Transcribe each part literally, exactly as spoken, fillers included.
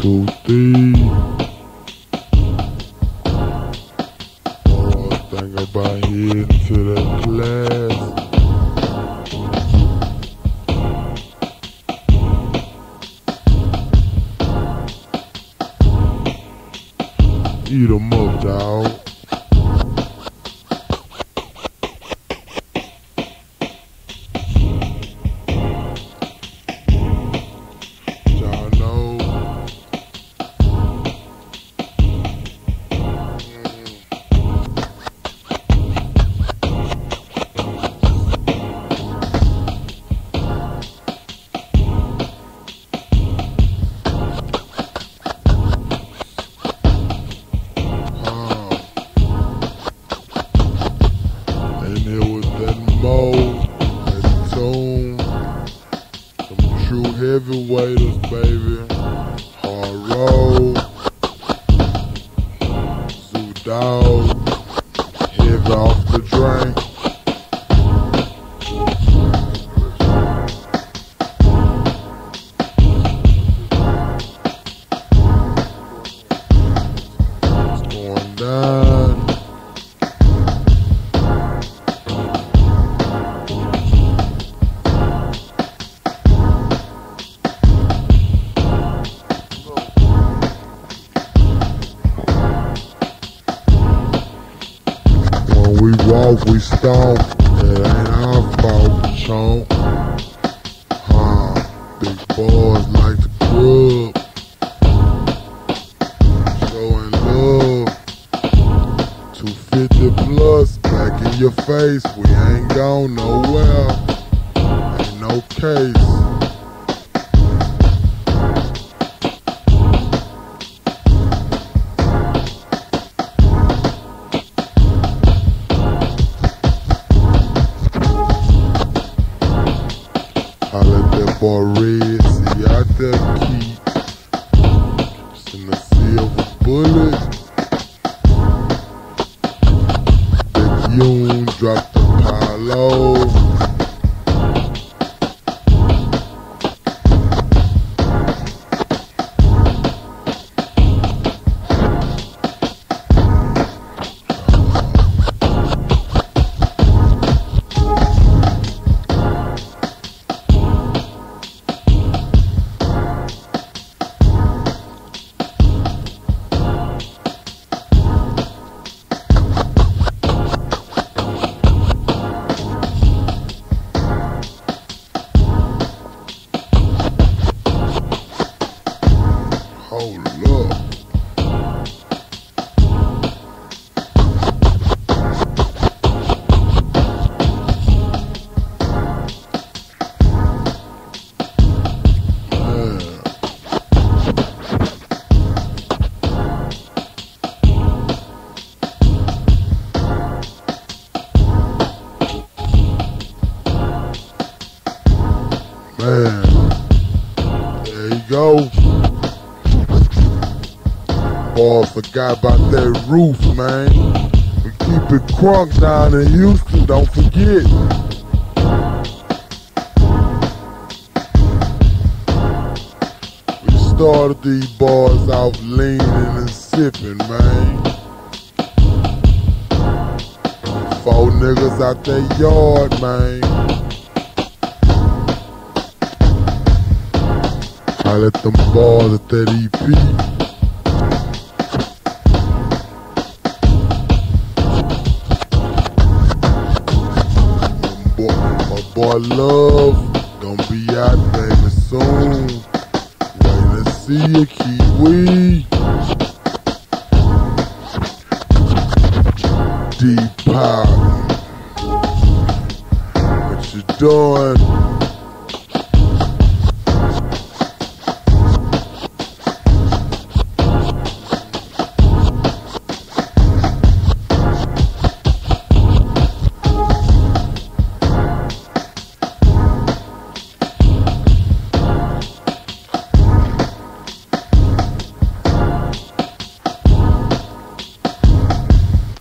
two, three. Oh, I think about heading to that class. Eat 'em up, dawg. Y'all know. And it was that Mo, that Tune, some true heavyweighters, baby. Hard Road, Zoo Dog, heavy off the drain. It's going down. When we walk, we stomp. It ain't our fault, chomp. Huh? Big boys like to grub. Showing love. two fifty plus, back in your face. We ain't gone nowhere. Ain't no case. I let that boy Red see out there keep. Just in the silver bullet. Big Yoon dropped the pile. Hold up. Man, there you go. Boy, forgot about that roof, man. We keep it crunk down in Houston, don't forget. We started these boys off leaning and sipping, man. Four niggas out their yard, man. I let them boys at that E P. My boy Love gonna be out baby soon. Waiting to see you, Kiwi. Deep Pop. What you doing?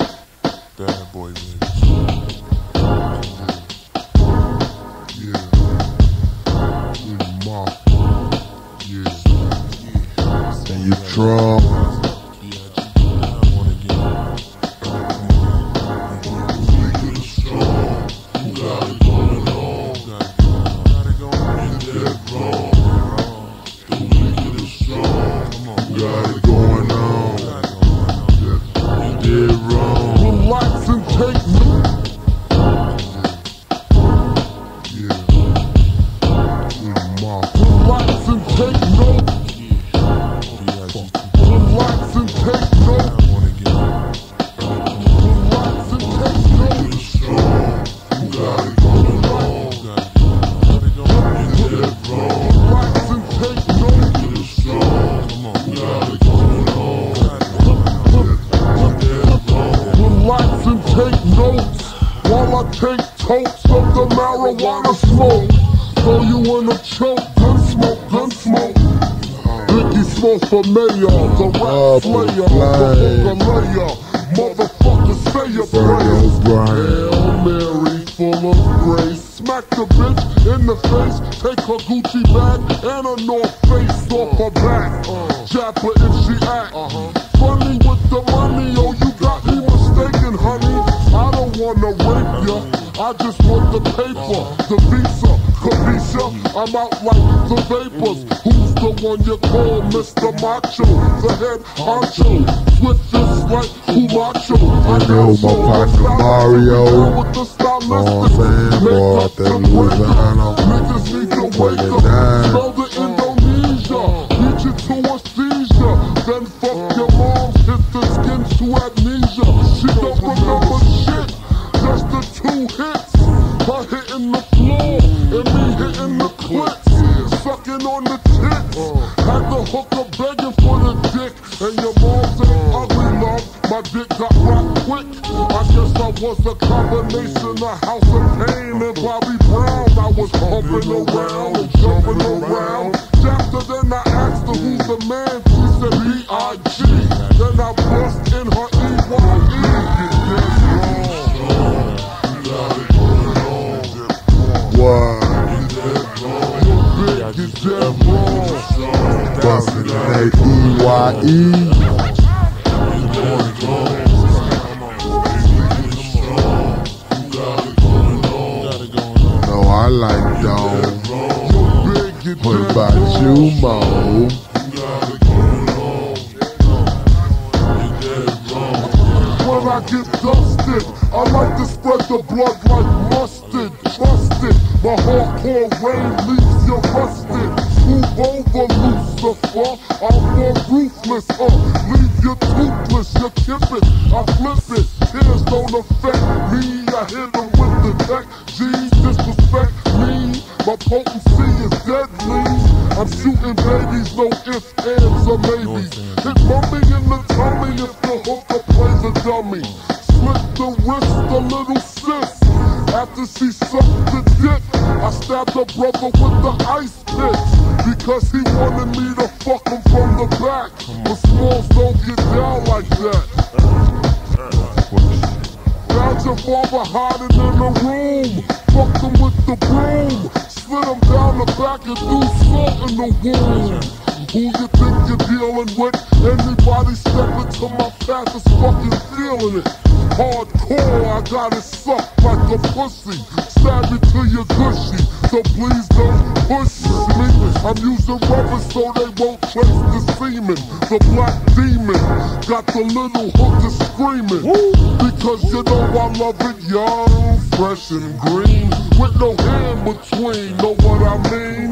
Bad boy, baby. Yeah. of the marijuana smoke. Throw you in a choke, gun smoke, gun smoke. Biggie Smoke for mayor, the rap slayer, the layer. Motherfuckers say your prayers. Hail Mary, full of grace. Smack the bitch in the face, take her Gucci bag and a North Face off her back. Jab her if she act funny with the money. Oh, you got me mistaken, honey. I don't wanna rape ya, I just want the paper, the visa, Capisha. I'm out like the vapors. Who's the one you call Mister Macho? The head honcho, swiftest like Humacho. I know my partner Mario. Know what I'm saying? Boy, out there in Louisiana. Niggas need to wake up, smell the Indonesia, beat you to a seizure. Then fuck your moms, hit the skin to amnesia. She don't remember shit, just the two hits. Her hitting the floor, and me hitting the clits. Sucking on the tits, had the hooker begging for the dick. And your mom's ain't ugly, love, my dick got rocked quick. I guess I was a combination of House of Pain and Bobby Brown. I was humping around and jumping around. After then I asked her who's the man, she said B I G. Then I bust in her E Y E. What? You dead wrong. Bustin' that E Y E. No, I like Dome. What about you, Mo? When I get dusted, I like to spread the blood like mustard. Trusted, my hardcore rain leaves you rusted. Move over, Lucifer, I'm more ruthless, uh leave you toothless, you kip it, I flip it. Tears don't affect me, I hit them with the deck. G's disrespect me, my potency is deadly. I'm shooting babies, no ifs, ands, or maybes. Hit mommy in the tummy if the hooker plays a dummy. Slit the wrist, a little sis. After she sucked the dick, I stabbed her brother with the ice pick. Because he wanted me to fuck him from the back. But smalls don't get down like that. Found your father hiding in the room. Fucked him with the broom. Slid him down the back and threw salt in the wound. Who you think you're dealing with? Anybody step into my path is fucking feeling it. Hardcore, I got it sucked like a pussy. Stab it to your gushy, so please don't push me. I'm using rubber so they won't trace the semen. The black demon got the little hooker screaming. Because you know I love it young, fresh and green, with no hand between, know what I mean?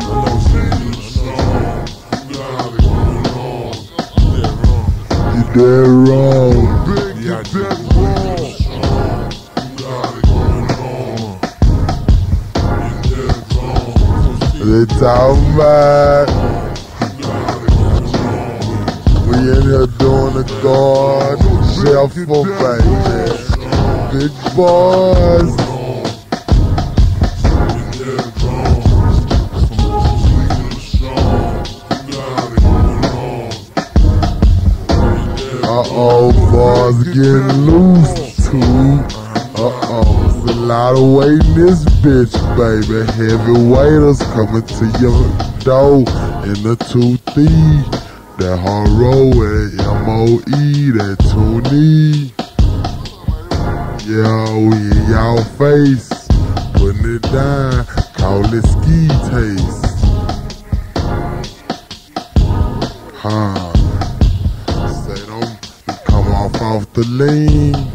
You dead wrong. Big, you dead wrong. They talking about we in here doing the guard shuffle, baby. Big boys. Uh-oh, boys getting loose too. Uh-oh, there's a lot of weight in this bitch, baby. Heavy waiters coming to your door in the two three. That hard roll, that M O E, that Toonie. Yeah, we in y'all face, putting it down, call it ski taste. Huh. Say don't come off off the lean.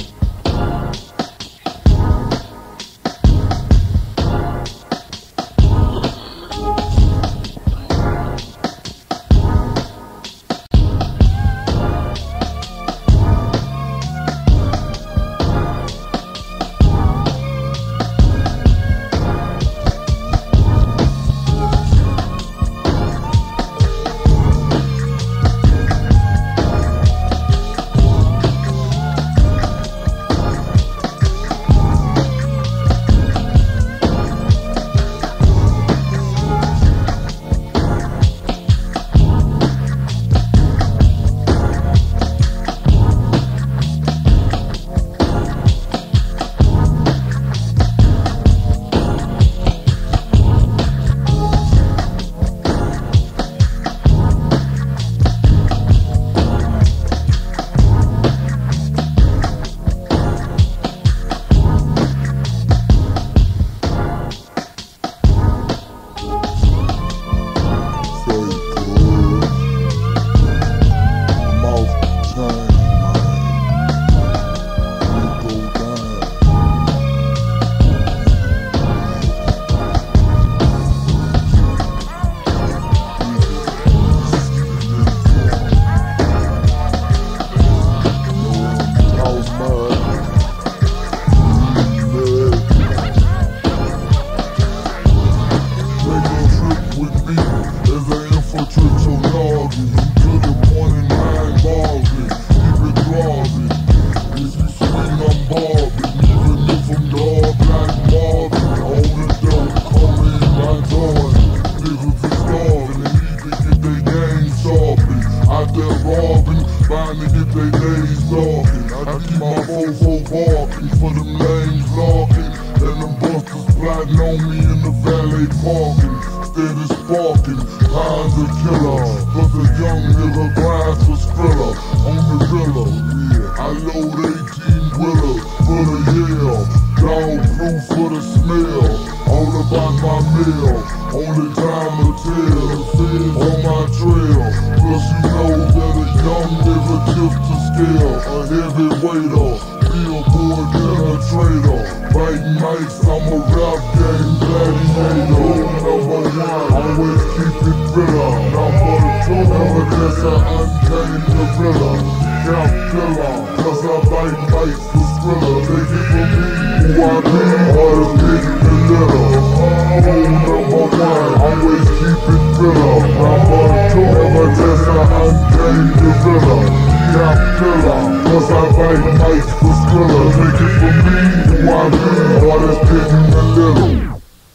plotting on me in the valet parking, steady sparking, Pines a killer, cause a young nigga grinds for Skrilla, on the Rilla, yeah. I load eighteen wheeler for the yell, dog proof for the smell, all about my meal, only time to tell, the feds on my trail, plus you know that a young nigga tips the scale, a heavyweighter, billboard penetrator, biting mics, I'm a rap game gladiator, number one, always keep it thriller, number two, evidence I untamed gorilla, cap killer, plus I bite mics for Skrilla, they get from me, who I be, hardest big and little, number one, always keep it thriller, number two, evidence I untamed gorilla, cap killer, plus I bite mics for Skrilla, take it from me, who I be, hardest big and little.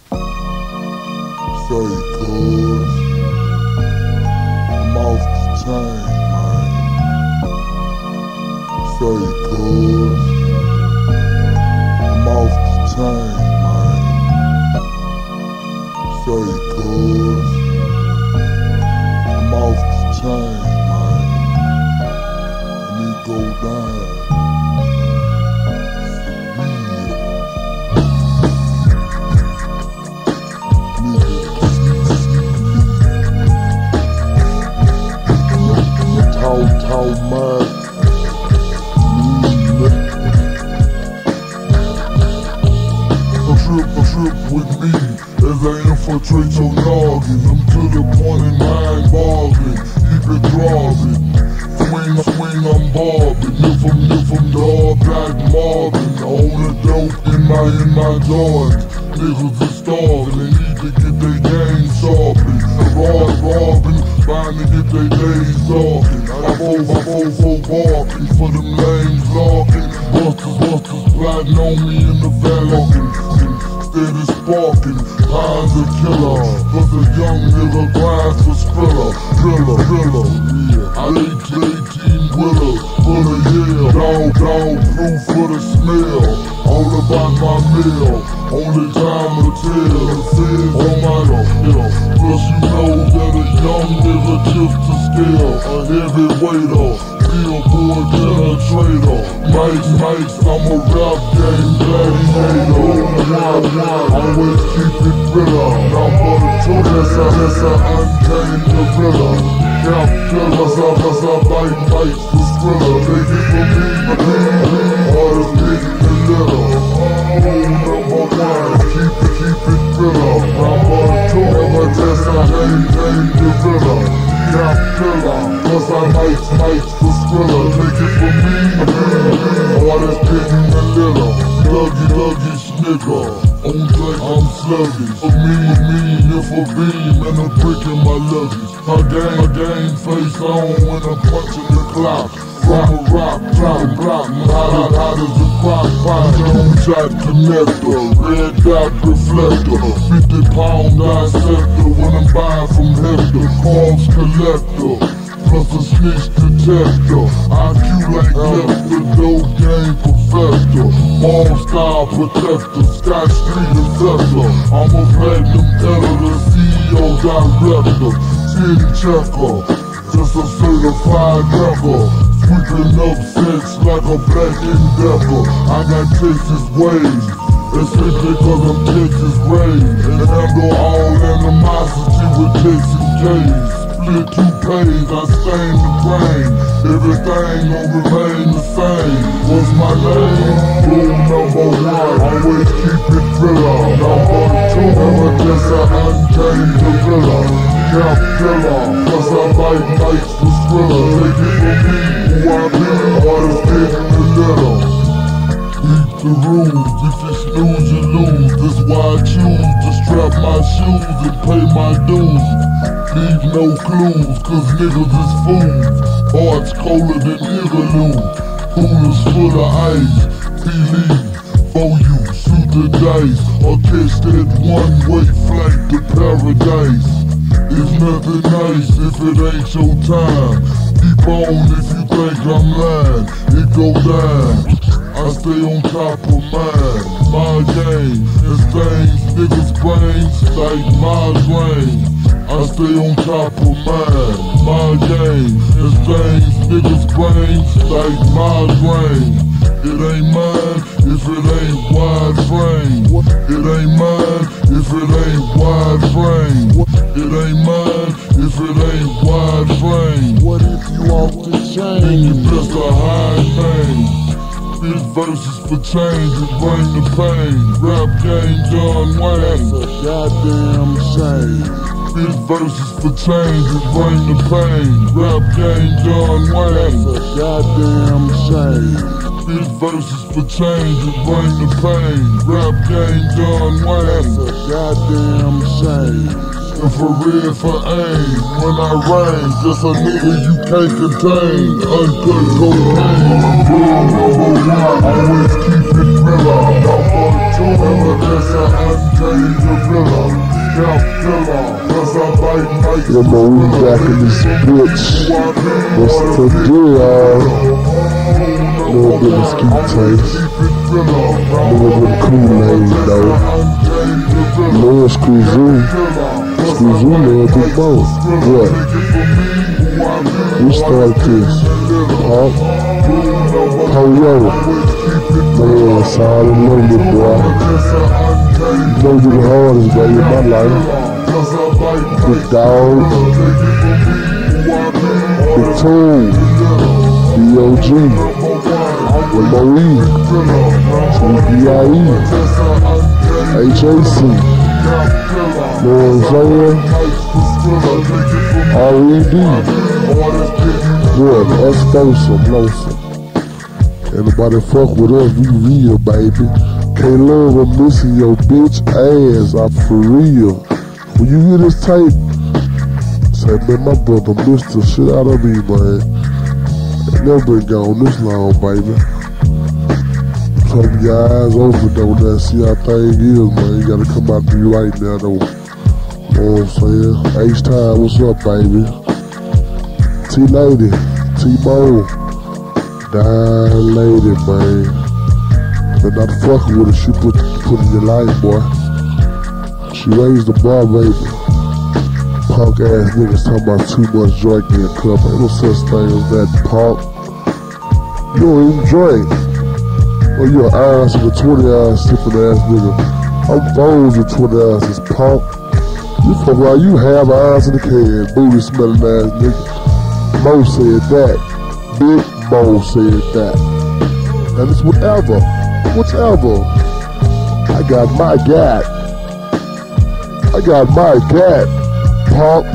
Say cuz, I'm off the chain, man. Say cuz, I'm off the chain, man. Say cuz, I'm off the chain, man. And it go down. How much a trip, a trip with me as I infiltrate your noggin. I'm to the point in mind bargain, keep it throbbing. Swing, swing, I'm bobbing. If I'm, if I'm dog back mobbing, all the dope in my, in my Jordans. Niggas are starving, they need to get their game sharpened. Rod robbing, trying to get their days talking. I go, I go, go barking for them lames locking. Busters, busters plotting on me in the valley. Steady sparking, Pines a killer, cause a young nigga grinds for Skrilla, driller, driller, yeah. I eighteen wheeler for the yell, dog, dog proof for the smell, all about my meal, only time to tell, the feds on my hill, plus you know that a young nigga tips the scale, a heavyweighter, billboard penetrator, mics, mics, I'm a rap game gladiator, one, one, always keep it thriller, number two, that's a, that's a untamed gorilla, cap killer, plus I, plus I bite mics for Skrilla, take it from me, hardest big and little, number one, keep it, keep it thriller, number two, evidence I untamed gorilla, cap killer, plus I mics, mics for Skrilla, take it from me, hardest big and little, Dougie, Dougie, Snicker, on deck I'm sluggish, a mean, mean if a beam and a brick in my luggage, my game, my game face on when I'm punching the clock, from a rock, clock, block, hot, hot as a crock pot, dome shot connector, red dot reflector, fifty pound dissector when I'm buying from Hector, Carbs collector, plus a snitch detector, I Q like Lester, dope game perfector, ball style protector, Scott Street assessor, I'm a platinum editor, C E O director, chin checker, just a certified wrecker, sweeping up sets like a black endeavor, I got Texas waves, it's simply cause I'm Texas raised, and handle all animosity with Texas K's. Split two pays, I stain the brain, everything gon' remain the same. What's my name? Rule number one, always keep it thriller. Number two, evidence I untamed gorilla, cap killer, plus I bite mics for Skrilla, take it from me, who I be, hardest big and little. Beat the rules, if you snooze you lose, that's why I choose to strap my shoes and pay my dues. Leave no clues, cause niggas is fools, hearts colder than Igloo, coolers full of ice, believe, for you, shoot the dice, or catch that one-way flight to paradise. It's nothing nice if it ain't your time, keep on if you think I'm lying. It go down. I stay on top of mine. My game is things niggas brains like my brain. I stay on top of mine. My game is things niggas brains like my brain. It ain't mine if it ain't wide frame. It ain't mine if it ain't wide frame. It ain't mine if it ain't wide frame. What if you off the chain? And you best a high name. These verses for change and bring the pain. Rap game John Wayne. That's a goddamn shame. These verses for change and bring the pain. Rap game John Wayne. That's a goddamn shame. These verses for change and bring the pain. Rap game John Wayne. That's a goddamn shame. And for real, for aim, when I rain, just a nigga you can't contain. Uncut cocaine, rule number one, always keep it thriller. Number two, never that's an untamed gorilla. Count killer, cause I bite like Yeah, man, we back in this bitch. What's the deal? Little bit of ski taste. Little bit of Kool-Aid though. Little Screw-Zoo. Screw-Zoo, man, big boss. What? We start this. Huh? Polio. Man, solid loaded, boy. You know you're the hardest day in my life. Big dog. Big Toon. D O G. With Moe. B I E. H A C. You know what I'm saying? R E D. Good, explosive, blossom. Can't nobody fuck with us, we real, baby. Can't love or missing your bitch ass, I'm for real. When you hear this tape, say, man, my brother missed the shit out of me, man. Ain't never been gone this long, baby. Keep your eyes open though, now see how thing is, man. You gotta come out to you right now, though. You know what I'm saying? H-Time, what's up, baby? T-Lady, T-Bone. Dying lady, man. But not fucking with her, she put, put in your life, boy. She raised the bar, baby. Punk ass niggas talking about too much drink in your cup. Ain't no such thing as that, punk. You don't even drink. Well, you're an ounce of a twenty ounce sipping ass nigga. I'm phones with twenty ounces, punk. You fuck around, you have an ounce in the can, booty smelling ass nigga. Mo said that. Big Mo said that. And it's whatever. Whatever. I got my gat. I got my gat, punk.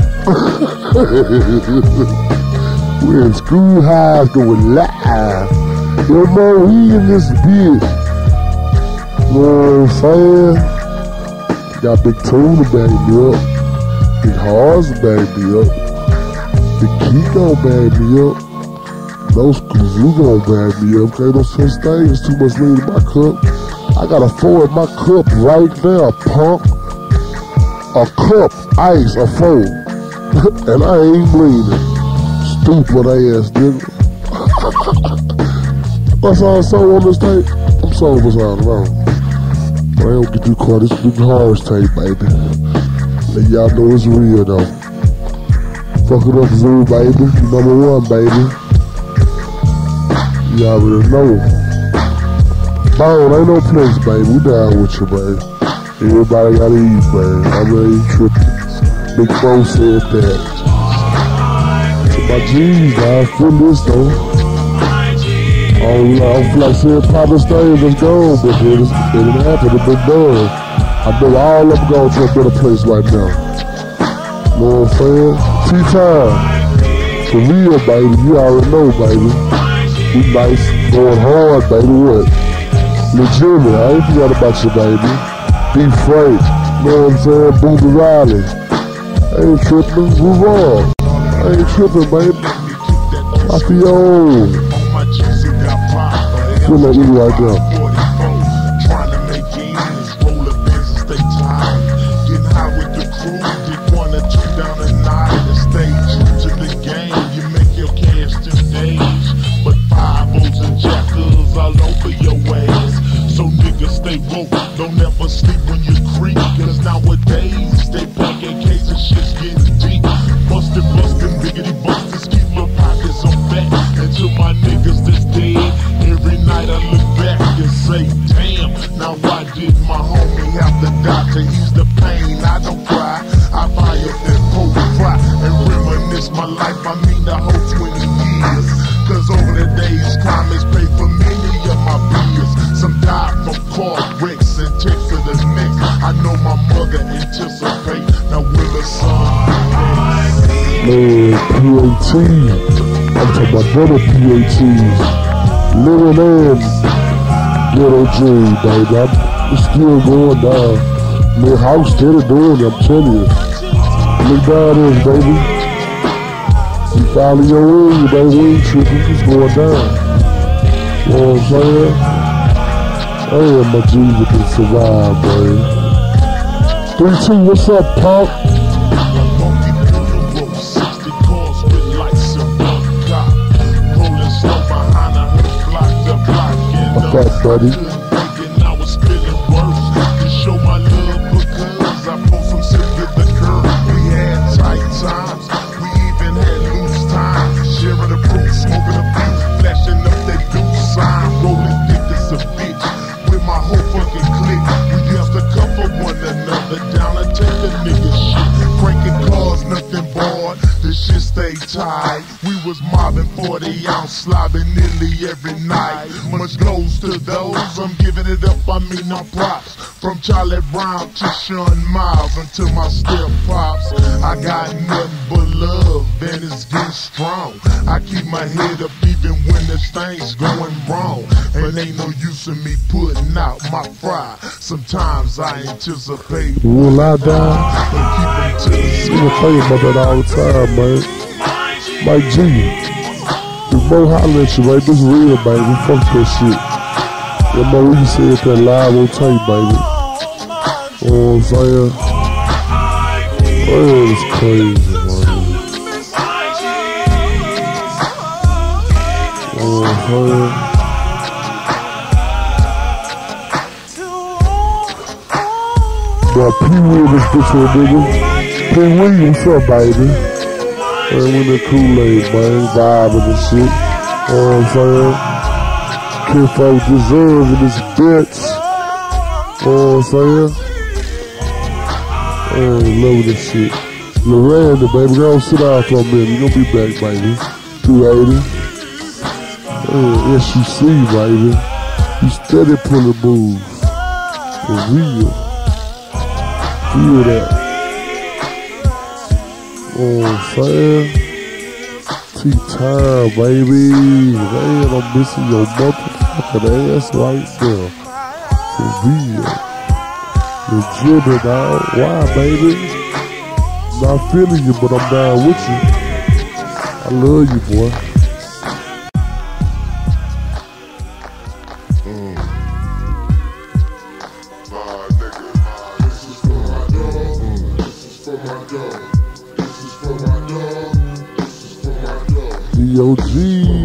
We're in school highs going live. Yo, man, we in this bitch. You know what I'm saying? Got Big Toon to back me up. Big Hars to back me up. Big Kiko back me up. No Screw-Zoo gon' back me up. Ain't no such thing as too much lean in my cup. I got a four in my cup right now, punk. A cup, ice, a four. And I ain't bleeding. Stupid ass nigga. That's all I saw on this tape. I'm sorry what's all around. But I don't get too caught. This Big Horrors tape, baby. Let y'all know it's real, though. Fuck it up, Zoo, baby. Number one, baby. You already know. Bone, ain't no place, baby. We down with you, baby. Everybody gotta eat, baby. I'm ready tripping. Big Bo said that. To my G's, I feel this, though. Oh, I don't feel like saying proper things is gone, but it didn't happen, it been done. I know all of them going to a better place right now. You know what I'm saying? T-Time. For real, baby, you already know, baby. We nice, going hard, baby, what? Legitimate, I ain't forgot about you, baby. Be Frank, you know what I'm saying? Booby Riley. I ain't tripping, move on. I ain't tripping, baby. I feel feel like you right now. Trying to make ends, roll a business, stay tired. Getting high with the crew, get one or two down the night and stay true to the game. You make your cash life, I mean the whole twenty years. Cause over the days, crime has paid for many of my peers. Some died from car wrecks and ticks to the neck. I know my mother anticipate. Now will the sun Man, P A T. I'm talking about brother P A Ts. Living in Little G, baby. I'm it's still going down. Man, house steady doing it, I'm telling you. Look down this, baby. You follow your way, baby. We ain't tripping, it's going down. You know what I'm saying? Hey, my Jesus can survive, baby. three two, what's up, punk? What's up, buddy? I was feeling worse to show my love because I pulled some shit with the curve. We had tight times, we even had loose time. Sharing a fruit, smoking a few, flashing up that deuce sign, rolling thick as a bitch with my whole fucking clique. We used to cover one another down and take the nigga shit. Cranking cars, nothing bored, the shit stayed tight. We was mobbing forty ounce, slobbing nearly every night. Much goes to those, I'm giving it up, I mean I'm props. From Charlie Brown to Sean Miles until my step pops. I got nothing but love and it's getting strong. I keep my head up even when this thing's going wrong. And ain't no use in me putting out my fry. Sometimes I anticipate. Will I die? And keep them to the You can think about that all the time, man. Mike G. If Mo holler at you, right? This real, baby. Fuck that shit. Yeah, Mo, we said that live on tape, baby. You know what I'm saying? Oh, it's crazy, man. You know what I'm saying? But P. Williams, this one, nigga. P. Williams, what's up, baby? And with the Kool-Aid, man, vibing and shit. You know what I'm saying? Kid folk deserving this bitch. You know what I'm saying? Man, love this shit. Loranda, baby, go sit down for a minute. You gonna be back, baby. two eighty. Man, S U C, baby. You steady pulling moves. For real. Feel that. Oh, saying? T-Time, baby. Man, I'm missing your motherfucking ass right there. For real. Legit, dog. Why, baby? Not feeling you, but I'm down with you. I love you, boy. Mm. My nigga, this is for my dog. Mm. This is for my dog. D O G.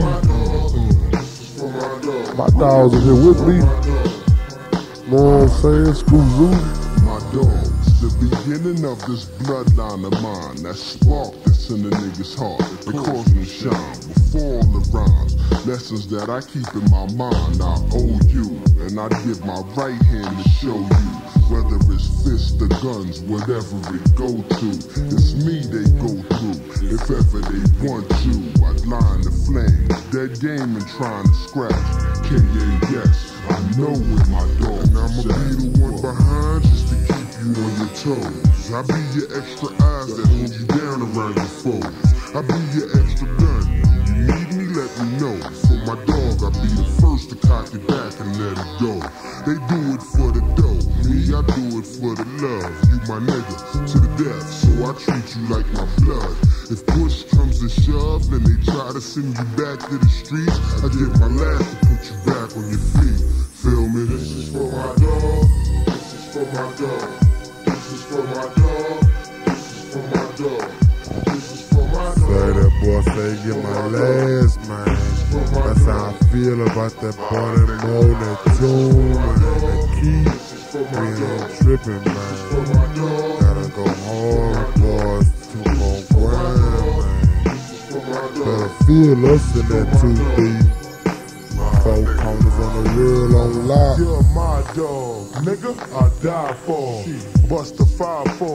My dogs are here with me. Know what I'm saying? School Zoo. My dogs, the beginning of this bloodline of mine. That spark that's in the nigga's heart. It calls me shine before all the rhymes. Lessons that I keep in my mind. I owe you, and I give my right hand to show you. Whether it's fists or guns, whatever it go to, it's me they go through. If ever they want you, I'd line the flame. Dead game and trying to scratch. K A yes, I know with my dog. And I'ma be the one behind just to keep you on your toes. I'll be your extra eyes that hold you down around your foes. I'll be your extra gun. You need me, let me know. For my dog, I'll be the first to cock it back and let it go. They do it for the dough. Me, I do it for the love. You my nigga to the death, so I treat you like my blood. If push comes to shove and they try to send you back to the streets, I give my last to put you back on your feet. Feel me? This is for my dog. This is for my dog. This is for my dog. This is for my dog. This is for my dog. Say that boy say get my last, man. That's how I feel about that boy, that Mo, that tune, and that key. We ain't tripping, man. Gotta go hard, boys, to gon' grind, man. Better feel us in that two D. Four corners on the real on lock. You're my dog, nigga. I die for. Bust the five four.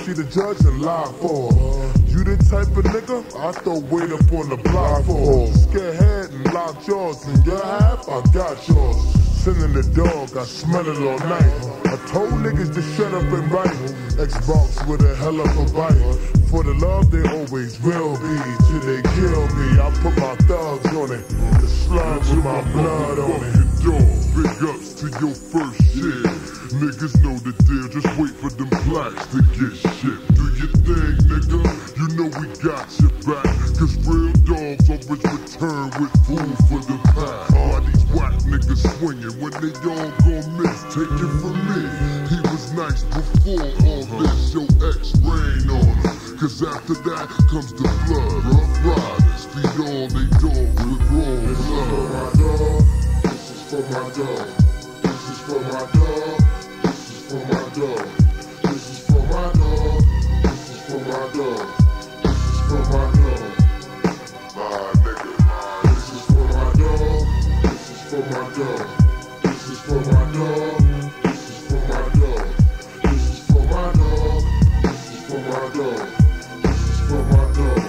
see the judge and lie for. You the type of nigga I throw weight up on the block for. Scare head and lock jaws, and your half, I got yours. Sending the dog, I smell it all night. I told niggas to shut up and write. Xbox with a hell of a bite. For the love they always will be, till they kill me. I put my thugs on it, the slugs with my blood on it. Dog, big ups to your first shit. Niggas know the deal, just wait for them blacks to get shipped. Do your thing, nigga, you know we got your back. Cause real dogs always return with food for the pack. All these whack niggas swinging, when they all gon' miss, take it from me. He was nice before all this, your ex rain on him. Cause after that comes the flood, rough riders, feed all they dogs with raw blood. For my dog, this is for my dog, this is for my dog, this is for my dog, this is for my dog, this is for my dog, my nigga. This is for my dog, this is for my dog, this is for my dog, this is for my dog, this is for my dog, this is for my dog, this is for my dog,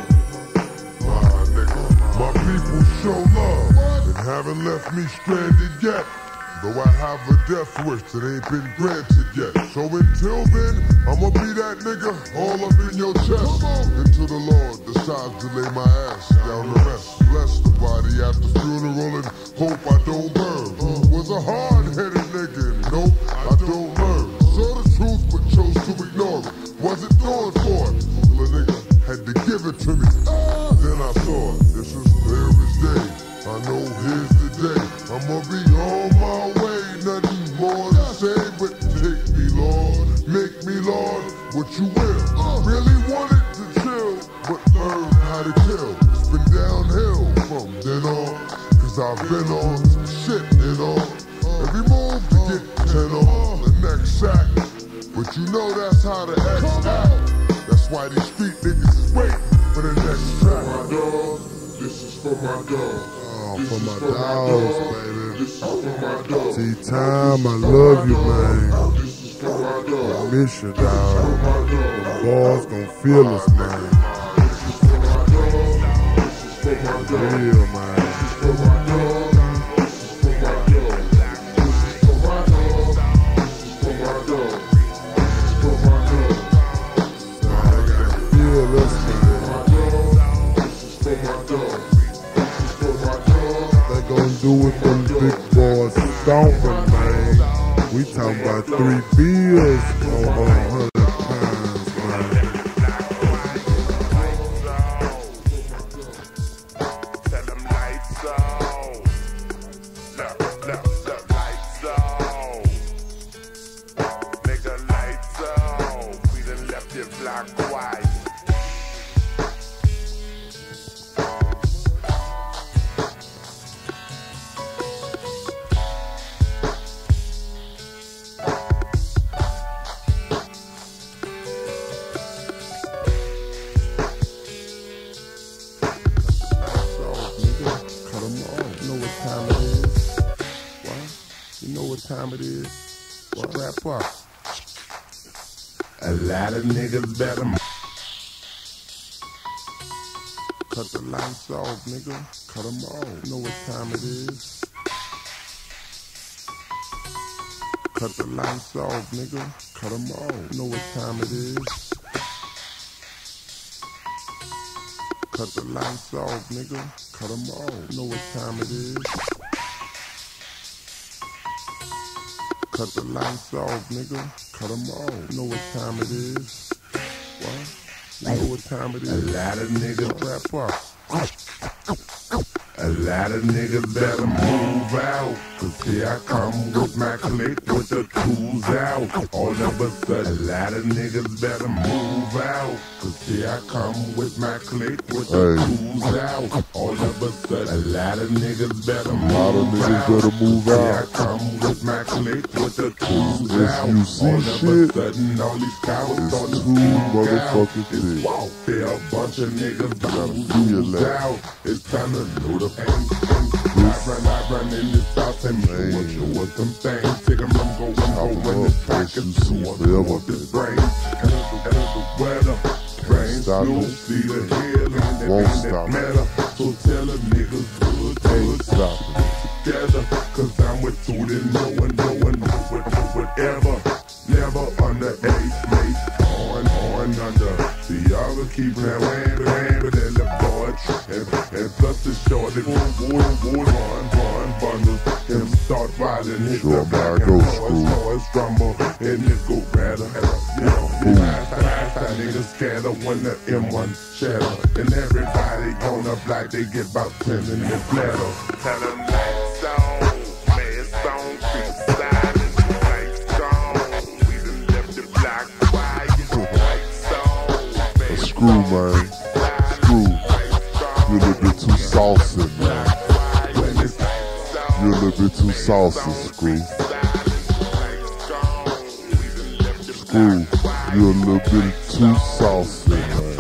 my nigga. My people show love and haven't left me stranded yet. Though I have a death wish that ain't been granted yet. So until then, I'ma be that nigga all up in your chest. Until the Lord decides to lay my ass down to rest. Bless the body after funeral and hope I don't burn. Was a hard-headed nigga and nope, I don't learn. Saw the truth but chose to ignore it. Wasn't doing for it till a nigga had to give it to me. Then I saw it, this is clear as day. I know here's the day, I'ma be on my way, nothing more to say, but take me, Lord, make me, Lord, what you will. Really wanted to chill, but learn how to kill. It's been downhill from then on, cause I've been on some shit and on. Every move to get ten on the next sack, but you know that's how the X act. That's why these street niggas is waiting for the next track. My dog, this is for my dog. Oh, for my dogs, baby. This is for my dog. T-Time, I love you, man. This is for my dog. I miss you, dog. The boys gon' feel us, man. This is for my dog. This is for my dog. Real, man. This is for my dog. This is for my dog. This is for my dog. This is for my dog. This is for my dog. I gotta feel us, man. This is for my dog. They gon' do with them big boys stomping, man. We talking about three bills over a hundred pounds, man. Tell them lights on. Look, look, look, lights on. Nigga, lights on. We done left your block quiet. Time it is. What rap up? A lot of niggas better Cut the lights off, nigga. Cut them off. You know what time it is. Cut the lights off, nigga. Cut them off. You know what time it is. Cut the lights off, nigga. Cut them off. You know what time it is. Cut the lights off, nigga. Cut them off. You know what time it is. What? You know what time it is. A lot of niggas Rap up. A lot of niggas better move out, cause here I come with my clique with the tools out. All of a sudden, a lot of niggas better move out, cause here I come with my clique with the Hey. tools out. All of a sudden, a lot of niggas better A lot of move niggas out. better move Here out. I come with my clique with the tools If out. you see All of shit, a sudden, all these cowards it's on the too motherfucking It's thick. wow, there a bunch of niggas gotta who's feel that. out. It's time to load up and I run, I run in this house and show Man. us, show us them things. Take them, I'm going, I'm going, this Talk pocket, up, show us, forever. show us this brain. out Snoop, there. see the hell in Won't that stop. matter. So tell them niggas good, Ain't good, stopping. together. Cause I'm with two and no one, no one, no one, whatever. Never underestimate, on, on, under. The y'all will keep playing, playing, and the boy. And, and plus the shorty, boom, boom, boom, run, run, bundles. Him start riding, hit Sure, the back man, and go noise, school. noise, rumble, and it go better. You know, the last time, last time niggas scatter when the M one shatter. And everybody on the block, they get about ten in the flatter. Tell them lights on, man, on, creep silent, lights on. We done left the block quiet, lights on, man. Screw, man. Screw. You're a little bit too saucy, man. You're a little bit too saucy, Screw. Screw. You're a little bit too saucy, man.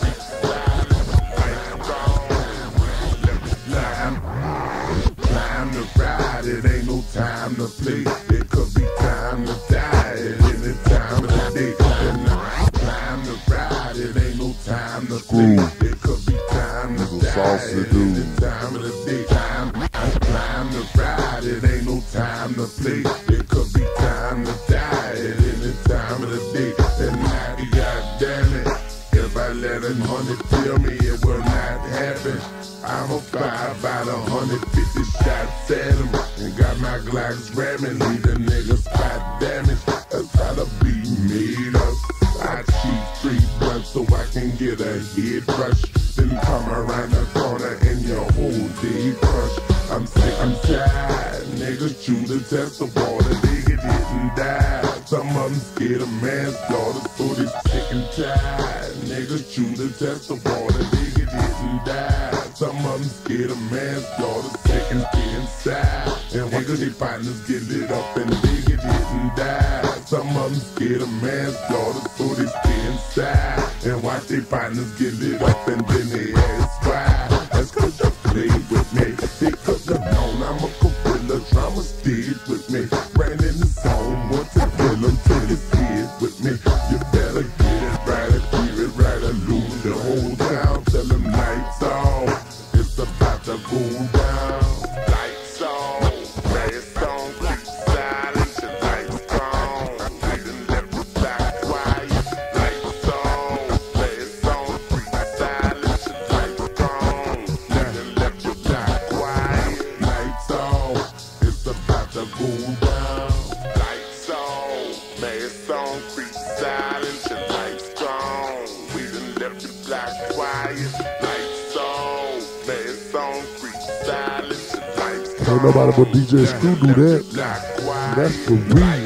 Time to ride, it ain't no time to play. It could be time to die at any time of the day. And now, time to ride, it ain't no time to play. It could be time to die saucy at dude. any time of the day. Time, time to ride, it ain't no time to play. It could be time to die at any time of the day. And now, goddamn it, if I let a hundred tell me it will not happen, I'ma fire about a hundred fifty shots at him. And got my Glocks ramming, leave the nigga spot damage. That's how to be made up. I cheat three blunts so I can get a head rush. Then come around the corner and your whole day crush. I'm sick, I'm tired. Niggas chew the test of water, they get hit and die. Some of them scared of manslaughter, so they sick and tired. Niggas chew the test of water, they get hit and die. Some of them scared of manslaughter, sick and stay inside. And niggas, they partners get lit up and they get hit and die. Some of them scared of manslaughter, so they stay inside. And watch their partners get lit up and then they ass cry. That's cause you played with me. They couldn't have known I'm a gorilla. Drama stayed with me. Ran in the zone, want to kill him till it's here with me. You better get it right or keep it right or lose the whole town. Tell them lights off. It's about to go down. Lights off. Lights on. Keep silent. Your lights gone. We done left the block quiet. Lights on. Lights on. Keep silent. Your lights gone. We done left your block quiet. Lights off. It's about to go down. Lights on. Lights on. Keep silent. Your lights gone. We done left the block quiet. Lights on. Lights on. Keep silent. Your lights gone. Ain't nobody but D J Screw do that. That's for real.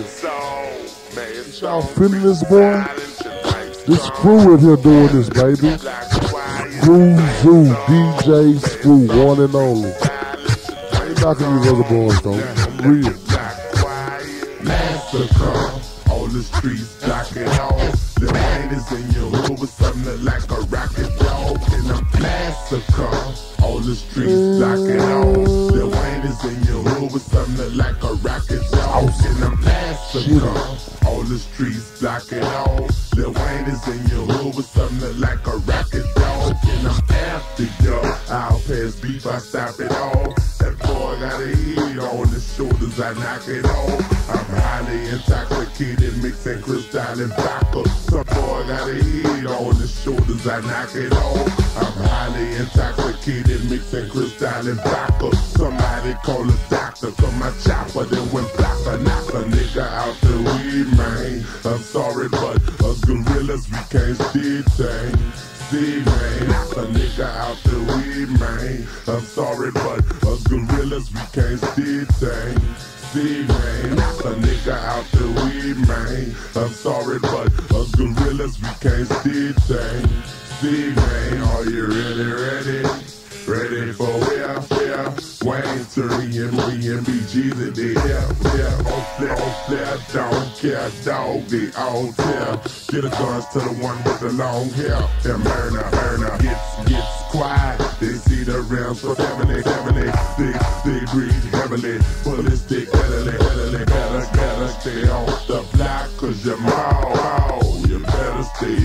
Y'all feeling this, boy? This Screw in here doing this, baby. Screw Zoo, D J Screw, one and only. Ain't knocking these other boys, though. I'm real. Massacre, all the streets blocking off. The pain is in your hood with something like a rocket dog. And a massacre, all the streets blocking off. The Wayne is in your hood with something like a rocket dog. And a massacre, all the streets blocking off. The Wayne is in your hood with something like a rocket dog. And I'm after y'all. I'll pass beef, I stop it all. That boy got a head on his shoulders, I knock it off. I'm highly intoxicated, mixing crystal and vodka. Some boy got a head on his shoulders, I knock it off. I'm highly intoxicated, mixing crystal and vodka. Somebody call a doctor, cause my chopper then went blocker. Knock a nigga out the weed, man. I'm sorry, but us gorillas, we can't see things. See, man, knock a nigga out the weed, man. I'm sorry, but us gorillas, we can't see things. See, man, knock a nigga out the weed, man. I'm sorry, but us gorillas, we can't see things. See, man, are you ready, ready? Ready for where, where? Wayne, Turi, and me and B G that they here, here. On flare, on flare, don't care, dog, they all tear. Get a guns to the one with the long hair. And Myrna, Myrna gets, gets quiet. They see the rims for family, family. They, they breathe heavily. Ballistic, heavily, heavily. Better, better stay off the block, cause you're mal, mal. You better stay off the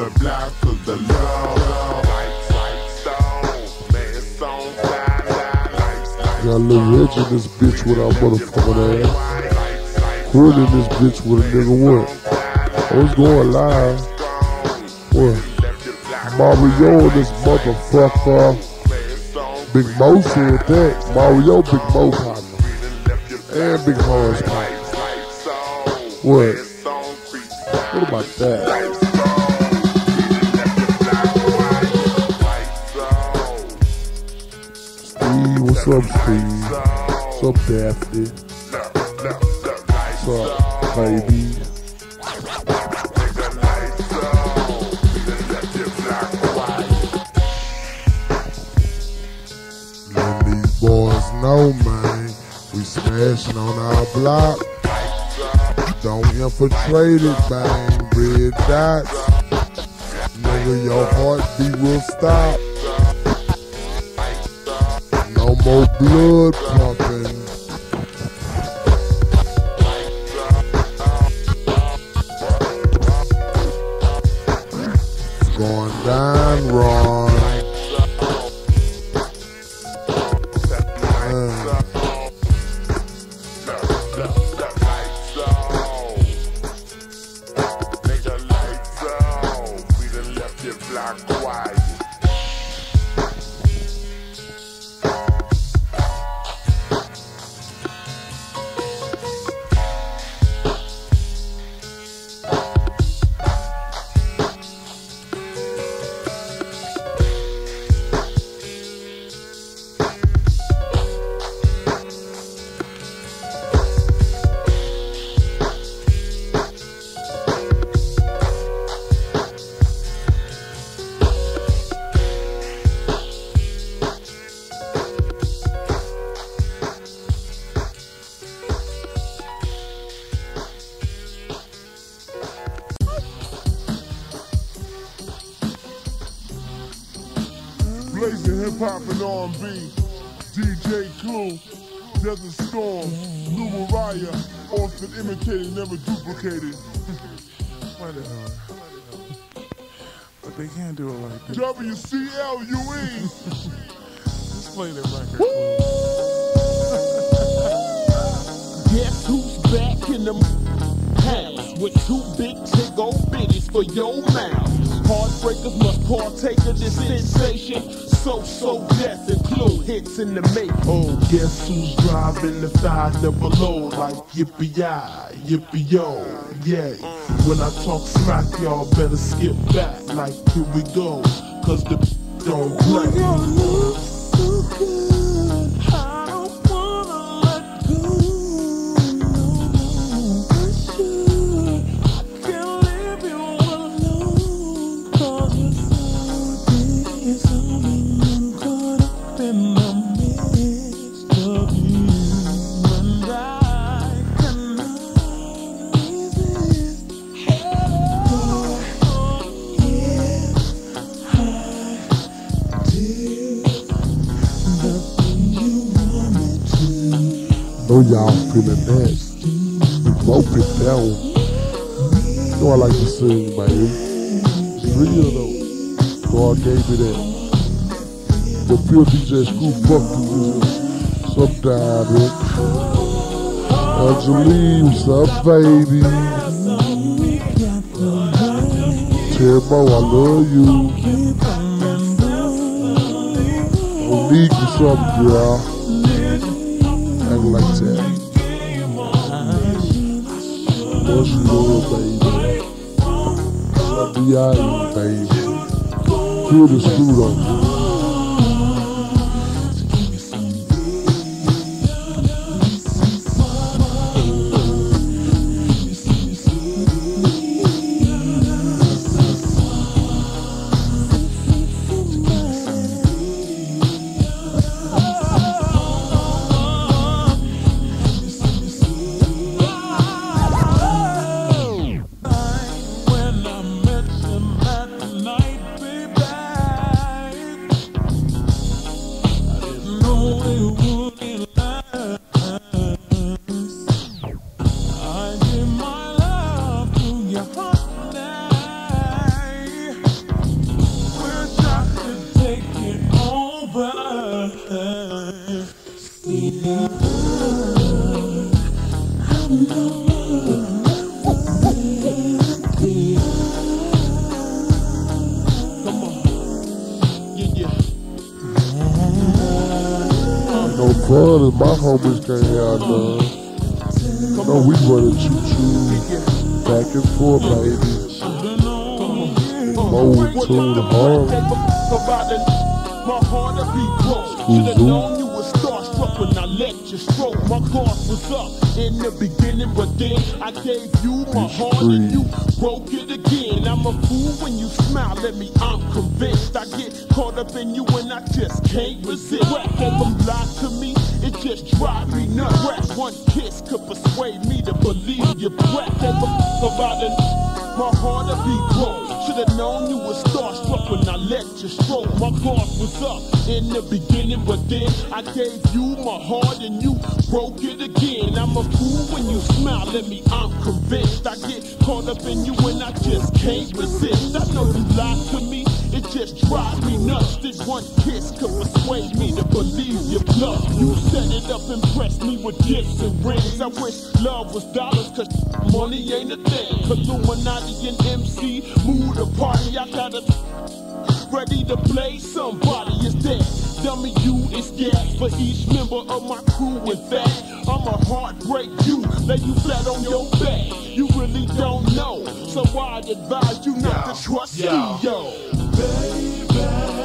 the block cause the love. Lights, lights on, man, it's on fire, lights, lights. Got a little rich in this bitch with our motherfucking ass. Quit in this bitch with a nigga what? I was going live. What? Mario this motherfucker. Big Mo said that. Mario Big Mo partner. And Big Hans partner. What? What about that? Steve, what's up, Steve? What's up, Daphne? What's up, baby? Let these boys know, man, we smashing on our block. Don't infiltrate it, bang, red dots. Nigga, your heartbeat will stop. No more blood pumping. It's going down wrong. Blazing hip hop and R and B. D J Clue, Desert Storm, New Mariah, often imitated, never duplicated. But they can't do it like that. W C L U E. Just play that record. Guess who's back in the house with two big tick old bitties for your mouth? Heartbreakers must partake of this sensation. So, so death and Clue hits in the make. Oh, guess who's driving the five double O like yippee-yi, yippee-yo, yeah. When I talk smack, y'all better skip back like here we go, cause the don't play. Oh, your love so good, I don't wanna let go. No, I should, I can't leave you alone, cause you're so deep, something caught up in the midst of you, and I cannot resist. Oh, yes, I do the thing you want me to. Know y'all feeling that. We both picked that one. You know I like to sing, baby. It's real though. So I gave me that. But pure D J Screw fucked with it sometime, man. Angeline, what's up, baby? Timbo, I love you. Monique, what's up, girl? Act like that. Much love, baby. Love the island, baby. Feel the screw though. When I met you that night, baby, No fun if my homies can't have none. No, we running choo-choo back and forth, baby. Mode to the heart. My heart to be broke. Should've known you were starstruck when I let you stroke. My guard was up in the beginning, but then I gave you my heart and you broke it again. I'm a fool when you smile at me, I'm convinced. I get caught up in you and I just can't resist. Rap over lie to me, it just drives me nuts. Rap one kiss could persuade me to believe you. Rap over about it. My heart to be broke. Should've known you were starstruck when I let you stroke. My guard was up in the beginning, but then I gave you my heart and you broke it again. I'm a fool when you smile at me, I'm convinced. I get caught up in you and I just can't resist. I know you lied to me, it just drives me nuts. This one kiss could persuade me to believe your bluff. You set it up, impressed me with gifts and rings. I wish love was dollars, cause money ain't a thing. Illuminati and M C, move the party, I got it ready to play. Somebody is dead, dummy, you is gas for each member of my crew. In fact, I'ma heartbreak you, lay you flat on your back. You really don't know, so I'd advise you not to trust me, yo. Baby,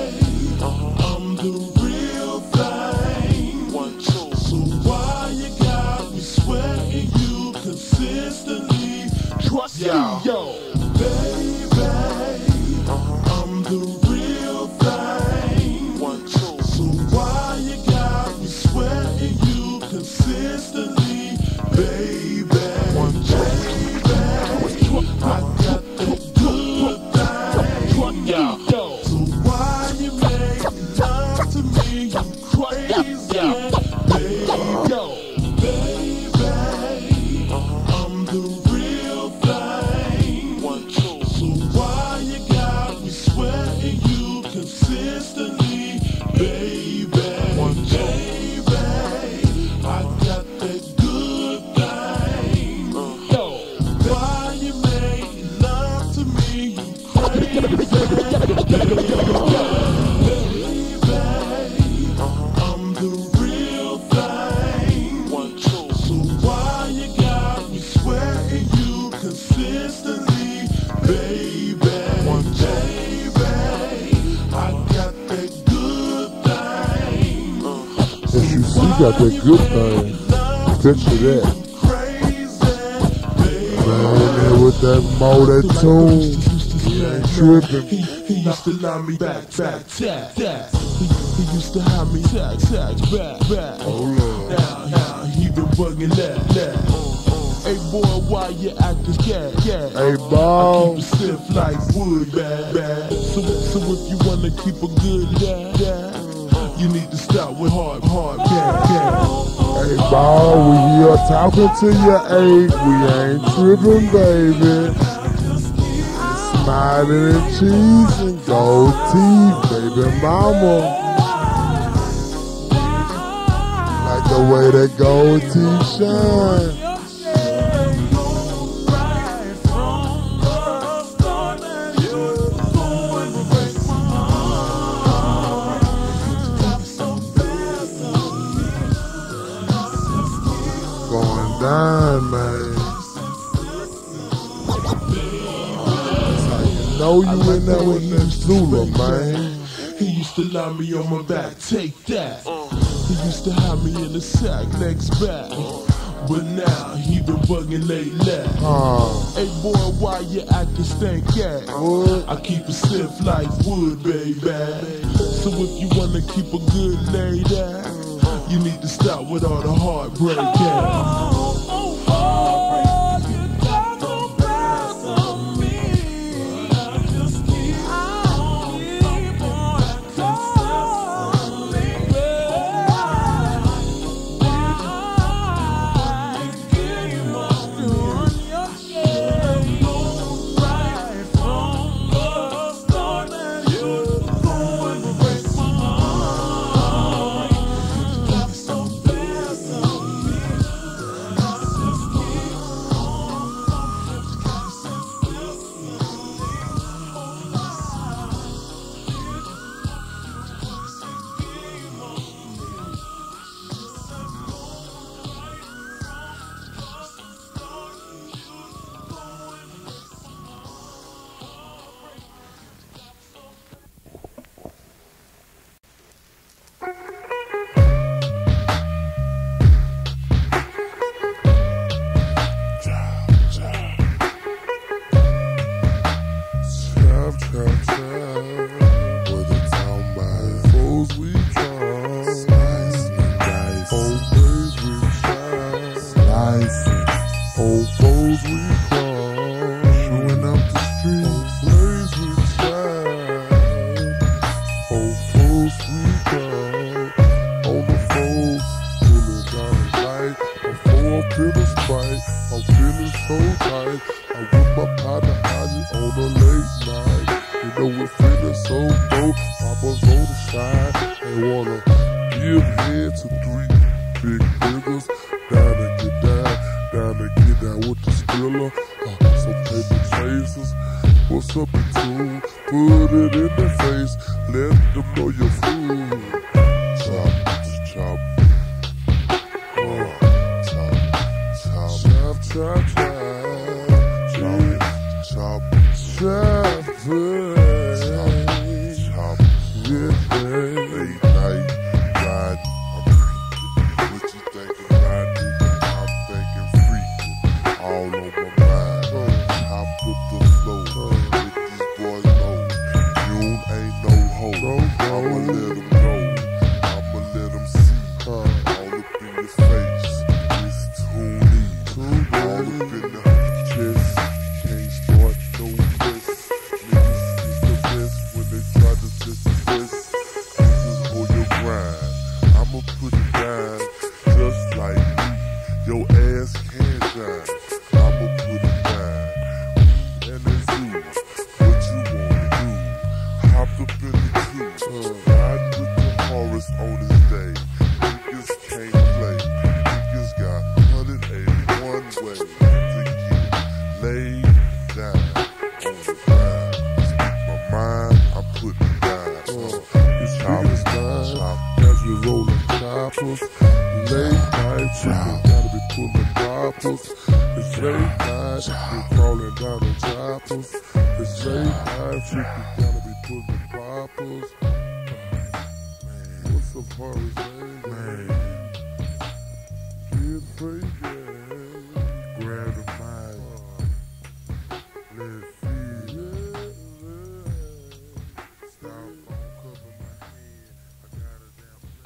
I'm the real thing. One, two. So why you got me sweating you consistently? Trust me, yo. Baby, I'm the real thing. One, two. So why you got me sweating you consistently? Baby, one, two. Baby, I got that good thing. Yeah. So why you make love to me? You crazy, baby. Yo. Baby, I'm the real thing. One, two. So why you got me sweating you consistently, baby? One, two. Baby, I got that good thing. Yo. Why you make love to me? You crazy, baby. I'm the real thing. One, two. So why you got me sweating you consistently, baby? One, two. Baby, I got that good thing. Yes, you see, you got that good thing. Picture that. Crazy, baby. Man, with that motor tune, he ain't tripping. He, he used to lie me back, back, tap, tap. He, he used to have me tag, tag, back, back. Oh, Lord. Now, now, he been bugging that, that. Hey boy, why you acting scared, yeah? Hey, I ball. keep it stiff like wood, bad, bad. So, so if you wanna keep a good dad, dad, you need to start with hard, hard, yeah, yeah. Hey, ball, we here talking to you, eight. We ain't tripping, baby. Smiling and cheese and gold teeth, baby mama. Like the way that gold teeth shine. Going down, man. That's how you know you in there with that Zula, man. He used to lie me on my back, take that. He used to have me in the sack, next back. But now he been bugging late left. Uh, Hey boy, why you acting stank at? what? I keep it stiff like wood, baby. So if you wanna keep a good lady, you need to stop with all the heartbreak. Yeah. night. You know we're feeling so dope. Papa's on the side. They wanna give head to three big niggas. Down to get down, down to get down with the Skrilla. Uh, some paper chasers. What's up, the tune? Put it in their face. Let them know you're fool. Chop, just chop. Uh, chop, chop, chop, chop, chop, chop, chop, chop, chop, yeah, late night ride. I'm freaking. What you thinking about, nigga? I'm thinking freaking. All on my mind. I put the flow. Let these boys know. You ain't no hoe. I'ma let them know. I'ma let them see. All up in your face. It's too neat. All up in the chest. Can't start no mess. Niggas is the best when they try to test the best. Niggas hold your grind. I'ma put it down just like me. Your ass can't shine. I'ma put it down. And it's you. What you wanna do? Hop up in the juice. Riding with the Horace on his day. Niggas can't play. Niggas got one hundred eighty-one ways to get laid down on the ground. Speak my mind, I put it down. Uh, it's choppers, chop, as we rolling choppers. Late night, chicken gotta be pulling poppers. It's late night, we crawling down the choppers. It's late night, chicken gotta be pulling poppers. What's up, Horace, man? Get free, yeah. Grab the mic. Let's see. Stop, don't cover my head. I got a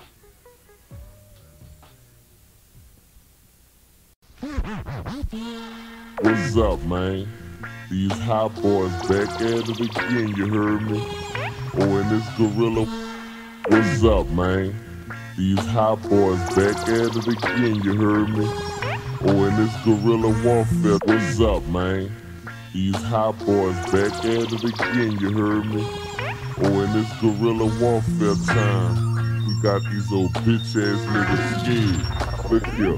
damn. What's up, man? These hot boys back at it again, you heard me? Oh, and this gorilla. What's up, man? These hot boys back at it again, you heard me? Oh, and this guerrilla warfare. What's up, man? These hot boys back at it again, you heard me? Oh, and this guerrilla warfare time. We got these old bitch ass niggas scared. Look here.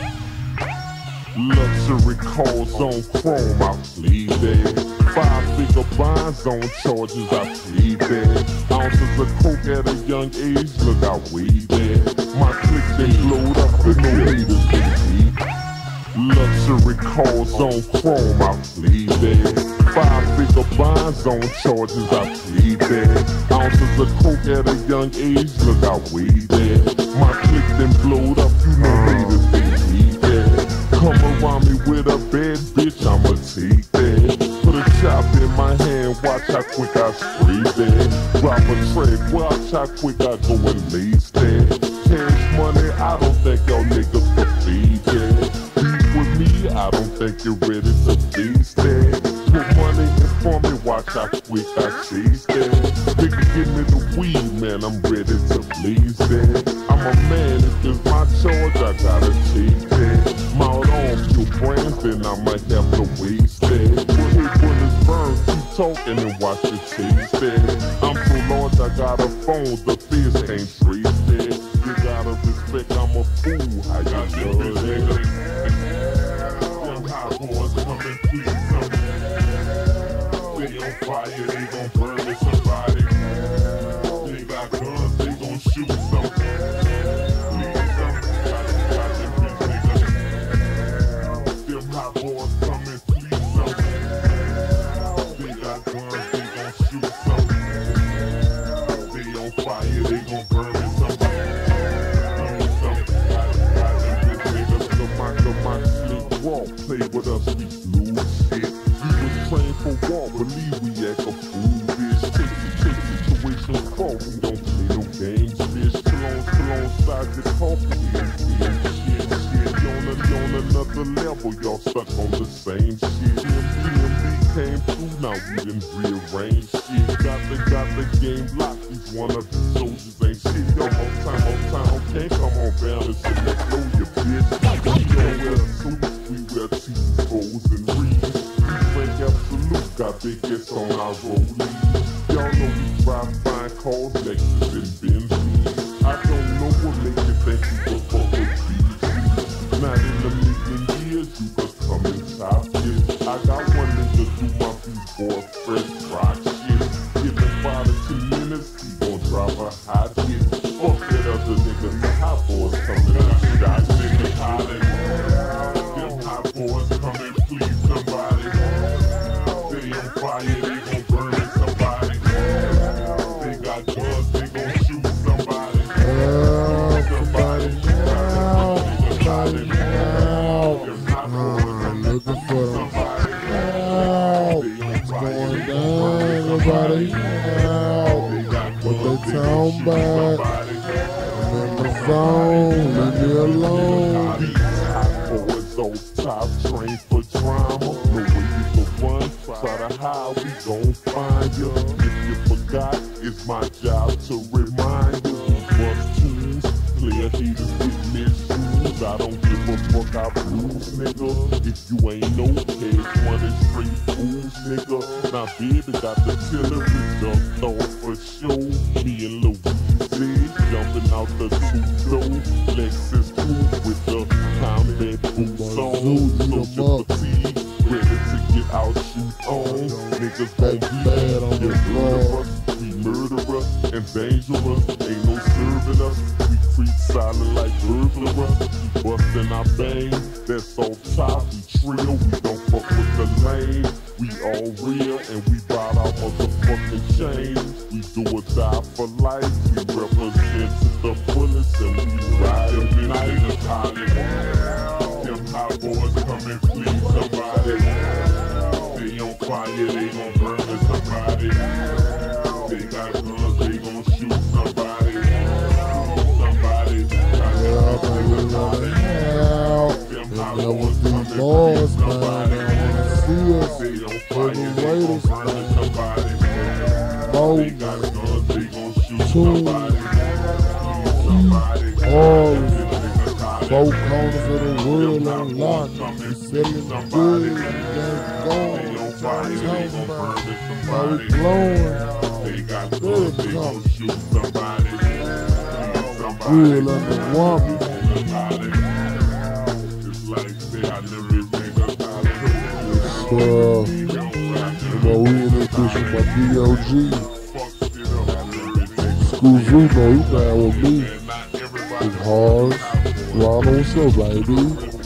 Luxury cars on chrome, I plead that. Five figure bonds on charges, I plead that. Ounces of coke at a young age, look how weed that. My click they blowed up with no haters, baby. Luxury cars on chrome, I plead that. Five figure bonds on charges, I plead that. Ounces of coke at a young age, look how weed that. My click them blowed up, you know haters, baby. Come around me with a bad bitch, I'ma take that. Put a chop in my hand, watch how quick I spray that. Drop a track, watch how quick I go and lace that. Cash money, I don't think y'all niggas can feed that. Beef with me, I don't think you're ready to face that. Put money in for me, watch how quick I chase that. Nigga, give me the weed, man, I'm ready to blaze that. I'm a man, if it's my charge, I gotta take that. Mount on your brands, then I might have to waste that. Put it when it's burned, keep talking and watch it taste that. I'm so large, I got a phone, the fizz can't trace that. You gotta respect, I'm a fool, how you do it? Them hot boys come and please them. They on fire, they gon' burn with somebody. They got guns, they gon' shoot some. Boys come and please some. They got guns, they gon' shoot some. They on fire, they gon' burn with somebody. Some got them bitch niggas, the mic, the mic, slick walk. Play with us, we lose shit. We was trained for war, believe we act a fool, bitch. Take it, take situations fall, we don't play no games, bitch. Still on, still on side the coffee, yeah, shit, shit. You on, a, you on another level, y'all stuck on the same shit. D M B came through, now we done rearranged shit. Got the, got the game locked, these wannabe soldiers ain't shit. Yo, on time, on time, okay, come on, balance and let go, you bitch. We don't wear suits, we wear T-Bows and reeds. We drink absolute got big hits on our rollies. Y'all know we drive fine cars, Lexus and Benzes. I don't know what makes you think you will fuck with these. Not in a million years, you could come and top it. I got one nigga do my beat for a fresh rock shit. Give him five to ten minutes, he gon' drop a hot hit. Fuck that other nigga, the hot boys coming up. Shot niggas hollering. Them hot boys coming, please somebody. They on fire, they gon' burn somebody. They got guns, they gon' shoot somebody. Help, Somebody, somebody, help. them hot boys I'm looking for them. somebody. Help. They on What's fire, going they gon' burn down, somebody. everybody? Help. They got What guns, they they gon' talking shoot about? somebody. I'm in the zone, leave me alone. These hot boys on top, trained for drama. No way you can run, try to hide, we gon' find you. If you forgot, it's my job to remind you. We bust tools, player haters with misuse. I don't give a fuck, I blues, nigga. If you ain't no cash, one is straight fools, nigga. Now baby got the tiller, we dunked on for show. Me and Louise jumping out the two-door Lexus coupe with the combat boots on. Social fatigue, ready to get out, shoot on. Niggas gon' be Bad on the floor. we murderous and dangerous. Ain't no serving us. We creep silent like burglars. We bustin' our bang. That's on top. We trill. We don't fuck with the lane. We all real and we bout our motherfucking chain. We do or die for life. We represent the fullest and we ride them night of Hollywood. Them hot boys coming, please somebody. They on fire, they gon' burn somebody. They got guns, they gon' shoot somebody. Somebody. Help, everybody, help. Them They hot never boys see coming, boys, please man. They somebody. wanna see us. They on fire, Every they gon' latest, burn man. somebody. Bold, They got guns, they gon' shoot Two. somebody. Somebody. All four Somebody. corners of the world on lock. We selling the goods, we got going. They on fire, they gon' burn How we somebody. blowing? They got guns, they gon' shoot somebody. Real underwater. It's like they I never think of how Uh, you know, we in this bitch with my D O G. School Zoo, know he down with me. Big Hars. Ronald, what's up, baby?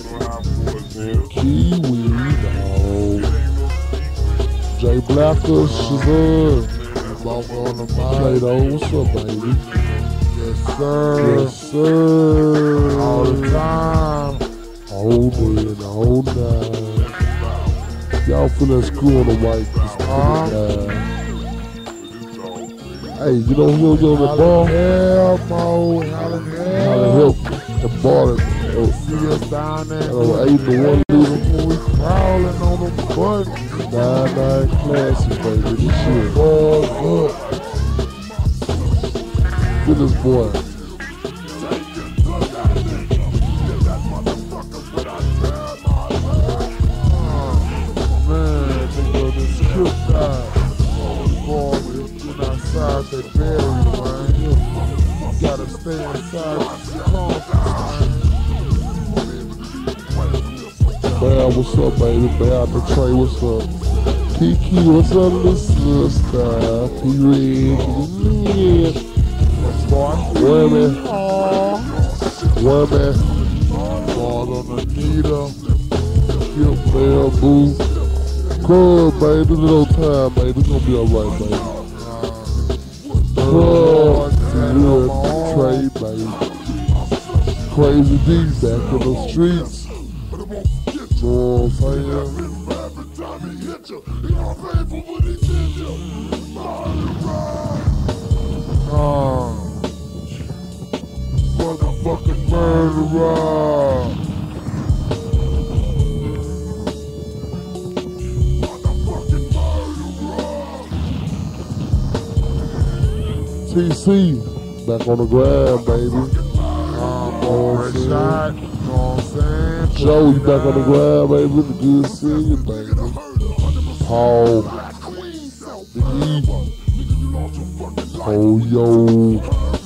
Kiwi, dog. Jay Blacker, Shazam. Walk on the Play-Doh, what's up, baby? Yes, sir. Yes, sir. All the time. Hold it, hold that. Y'all feel that screw on the mic. Uh, hey, you know who was on the ball? Hell, Mo, hell, How to help the ball. See us down there. Oh, eight to one leader. When we crawling on the button. Nine nine classic, baby. This shit. Balls up. Get this boy. Man, they go this trip side. Boy, we get outside that barrier, man. You gotta stay inside the comfort, Man, what's up, baby? Man, the Trey, what's up? Kiki, what's up, little sister? P-Red. Women. Women. Ball on Anita. Cute man, boo. Good, baby. This little time, baby. It's gonna be alright, baby. Good. Good. Trey, baby. Crazy D back in the streets. Know what I'm saying? Uh, motherfucking murderer. T C, back on the ground, baby. Um, over a shot. You know what I'm saying? Joe, you back on the ground, baby. It's good seeing you, baby. Paul, Big E, Polio.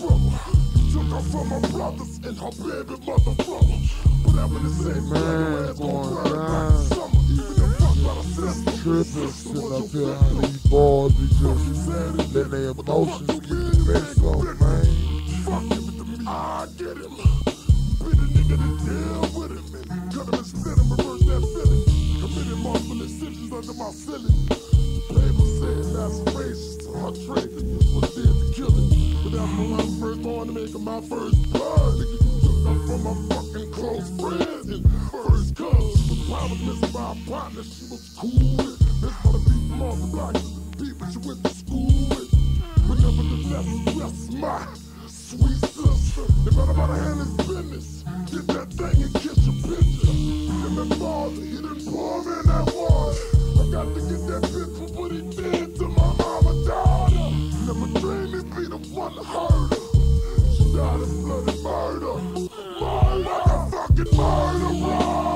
Man, going down. Tripping, sitting up here, how these boys be just letting their emotions get the best of them, man. I get him. Be the nigga to deal with him and cut him and split him, reverse that feeling. Committed multiple decisions under my ceiling. Paper said that's racist to her trade. Was there to kill it. But that's when I'm first born to make him my first blood. Nigga, you took up from my fucking close friend and first cuz. I was missing by a partner, she was cool with. Missed by the people on the block, the people she went to school with. But nevertheless, that's my sweet sister. If anybody had his business, get that thing and kiss your picture. Him and father, he didn't pour me in that water. I got to get that bitch for what he did to my mama daughter. Never dreamed he'd be the one to hurt her. She died of bloody murder. Murder like a fucking murderer.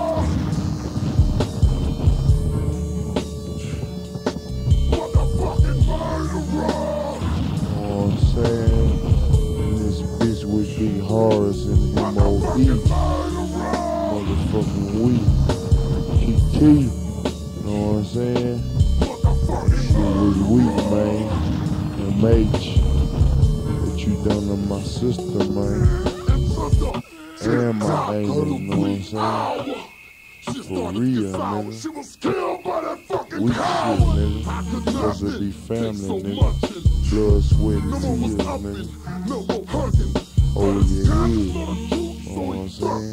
Motherfucking murderer. You know what I'm saying? This bitch with big horrors and M O E. Motherfucking weak. Kiki. You know what I'm saying? She was weak, man. And H. What you done to my sister, man. And my angel, you know what I'm saying? For real, nigga. She was killed by that fucking We shit, nigga. Supposed to be family, nigga. Blood, sweat, and tears, nigga. No more hugging. Over your head. You know what I'm saying?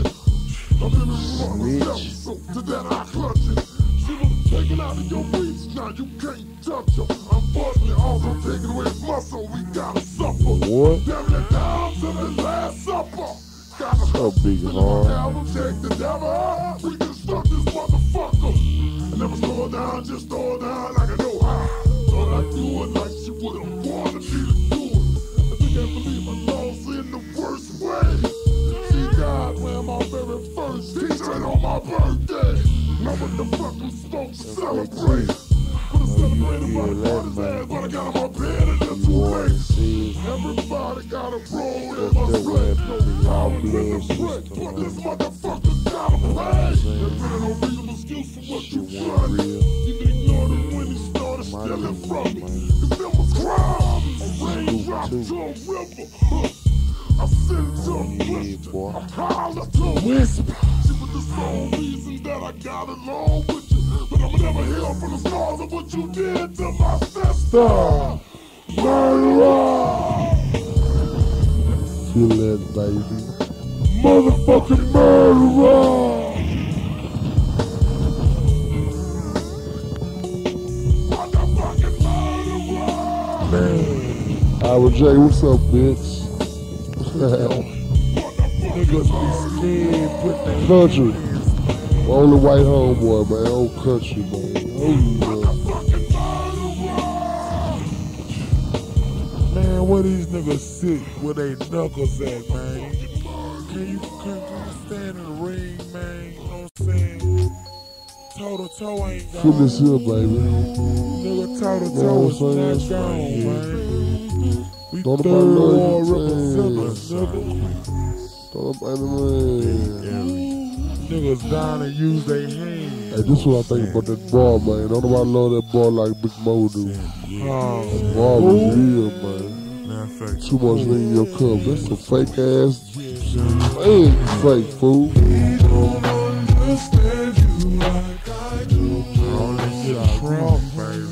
Snitch. To that I clutch it. She was taken out of your reach, now you can't touch her. Unfortunately, also taking away his muscle, we gotta suffer. What? Damn it down to the last supper. Gotta So big hard. devil, take the devil. We can stop this motherfucker. I never slow her down, just throw her down like I know how. Thought I'd do it like she would've wanted me to do it. I think I believe I lost in the worst way. She died when my very first t-shirt on my birthday. Now what the fuck I'm supposed to celebrate? Could've celebrated by the father's ass, but I got on my bed and that's too late. Everybody got a role in my slave. No power in the break, but this motherfucker gotta pay. There's really no reasonable excuse for what you done. Even ignored it when he started stealing from me. Cause there was crime, a raindrop to a river. Huh. I sent it to a question, I hollered to a whisper. She was the sole reason that I got along with you. But I'ma never heal from the scars of what you did to my sister. Murderer! Feel that, baby. Motherfucking murderer! Motherfucking murderer! Man. Ira J, what's up, bitch? Niggas be scared, put their Country. Only white homeboy, man. Old country, man. Oh, Man, where these niggas sit where they knuckles at, man? Can you, can you stand in the ring, man? You know what I'm saying? Toe to toe ain't gone. feel this here, baby. Nigga, toe to Know toe what is I'm not saying? gone, man. We Don't third nobody know war you, representatives, man. nigga. Don't nobody, man. Niggas down and use their hands. Hey, this is what I think about that ball, man. Don't nobody love that ball like Big Mo do. Oh, Ball is real, man. Matter of fact, Too much lean in your cup. That's some fake ass. Man, fake fool. only get Trump, baby.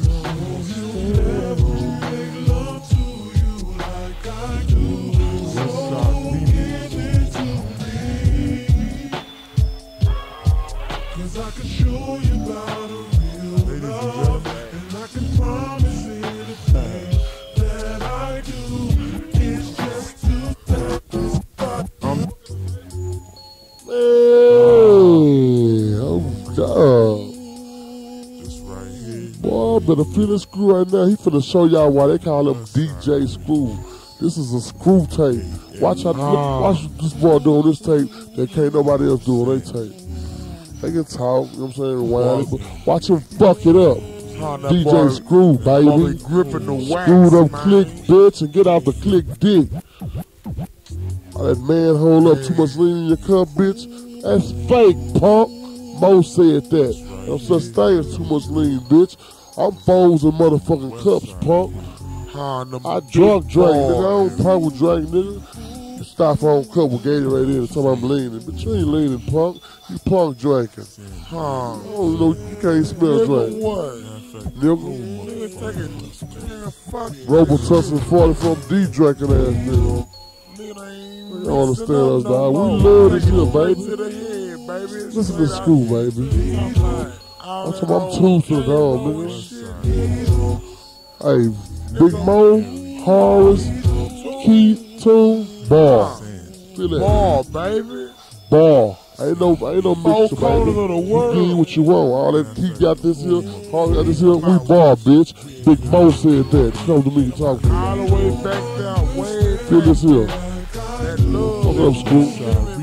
What's up, Cause I can show you about a real love, and I can promise anything that I do. It's just to practice. Man, oh God. this right here. Boy, I better feel this screw right now. He finna show y'all why they call him D J Screw. This is a screw tape. Watch how Nah. watch this boy doing this tape that can't nobody else do on their tape. They can talk, you know what I'm saying, whine, but watch him fuck it up. Huh, that D J boy- Screw, baby. boy be gripping the wax, Screwed up man. click, bitch, and get out the click dick. All that man hold up too much lean in your cup, bitch. That's fake, punk. Mo said that. No such thing as too much lean, bitch. I'm foes in motherfucking cups, punk. Huh, them I big drunk drink, nigga. I boys. don't punk with drink, nigga. You stop on cup with Gatorade in and tell me I'm leaning. But you ain't leaning, punk. You punk drinking. Huh. Oh, no, you can't smell Nigga, drink. what? Nigga. Nigga, take it. Man, fuck you. Robitussin forty from D drinking ass nigga. Nigga ain't You don't understand messing us, up dog. no We more. love this Take shit, it baby. to the head, baby. Listen to school, baby. I'm like, all I'm that talking, I'm old two to the dog, nigga. nigga. Hey, Big Mo, Horace, Keith, Toon, Ball. Feel that? Ball, baby. Ball. Ain't no, ain't no Four mixture, quarters baby. of the You world. get what you want. All that Keith got this here, all got this here. We ball, bitch. Big Mo said that. Come to me, talk to me. All the way back down, way Feel back. this here. That love. Fuck up, school.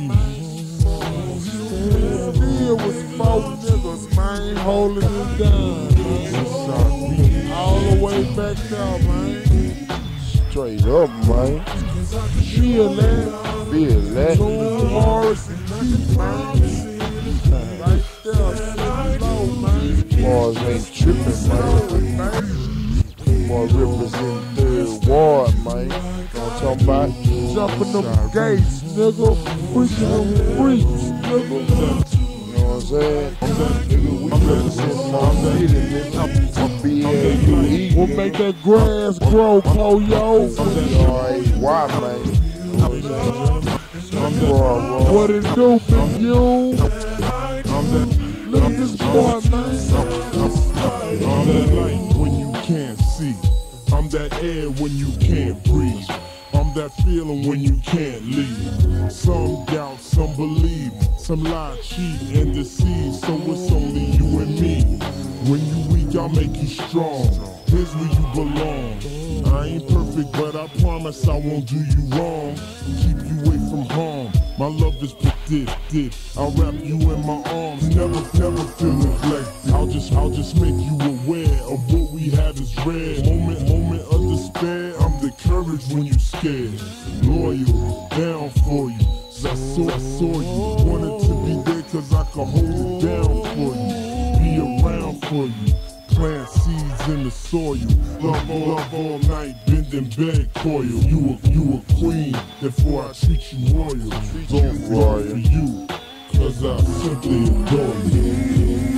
Still was four niggas, man, holding it down, man. All the way back down, man. Straight up, man. Feel that. Feel that. Two Horace and Keith, man. Right there, sitting low, man. Boys ain't tripping, man. man. Boy represent third ward, man. You know what I'm talking about? Jumping them gates, nigga. Freaking them freaks, nigga. You know what I'm saying? Nigga, we represent my city, nigga. B L U E. We'll make that grass grow, Koyo. R A Y, man. You know what I'm saying? Raw, raw. What it do, Big U? Look at this boy, man. I'm that light when you can't see. I'm that air when you can't breathe. I'm that feeling when you can't leave. Some doubt, some believe. Some lie, cheat, and deceive. So it's only you and me. When you weak, I'll make you strong. Here's where you belong. I ain't perfect, but I promise I won't do you wrong. Keep you away from harm. My love is predicted. I'll wrap you in my arms. Never, never feel neglected. I'll just, I'll just make you aware of what we have is rare. Moment, moment of despair. I'm the courage when you scared. Loyal, down for you. I saw, I saw you. Wanted to be there cause I could hold it down for you. Be around for you. Plant seeds in the soil. Love all, love all night, bend and beg coil. You a, you a queen, therefore I treat you royal. Don't royal for you, cause I simply adore you.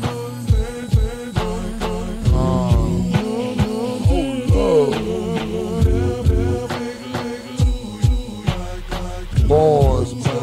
Boys, man.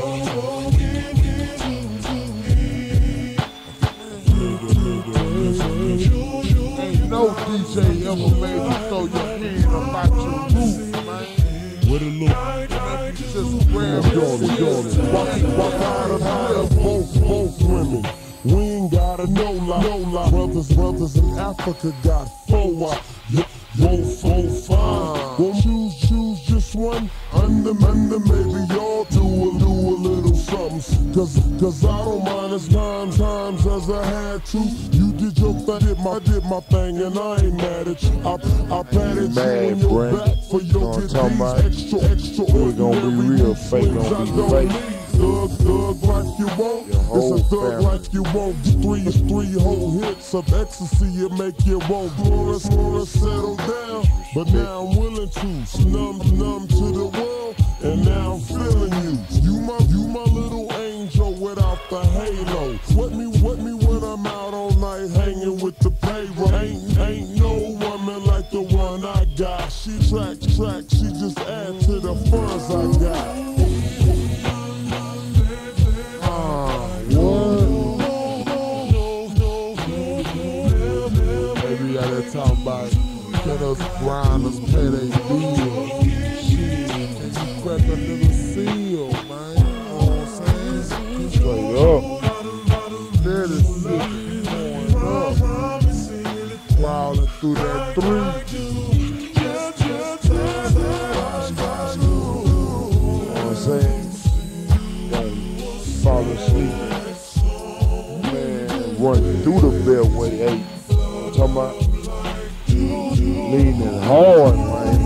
Ain't no D J ever made you throw your hand about your roof, man. What it look? Make you just grab your shit. Walk, walk out of here, both, both women. We ain't got a no lie, no lie. Brothers, brothers in Africa got four wop. Whoa, four, five. Won't choose, choose just one. Under, under, maybe y'all do a, do a little something. Cause, cause I don't mind as nine times as I had to. You did your thing, did my, did my thing, and I ain't mad at you. I, I patted you Mad, on your Brent. back for You know your what I'm good talking deeds. about? Extra, extra, We gonna be real, fake gonna be fake. Thug, thug like you want. Your whole It's a thug family. like you want. Three, three whole hits of ecstasy, it make you want. More, more, settle down. But now I'm willing to numb, numb to the world, and now I'm feeling you. You my, you my little angel without the halo. What me, what me when I'm out all night hanging with the payroll. Ain't, ain't no woman like the one I got. She track, track, she just add to the funds I got. Baby, out there talking about can us grinders pay they bills. Shit, can you crack a little seal, man? You know what I'm saying? Straight up. That is sick, going up, crawling through that three. You know what I'm saying? Don't fall asleep. running through the beltway, hey. I'm talking about leaning hard, man.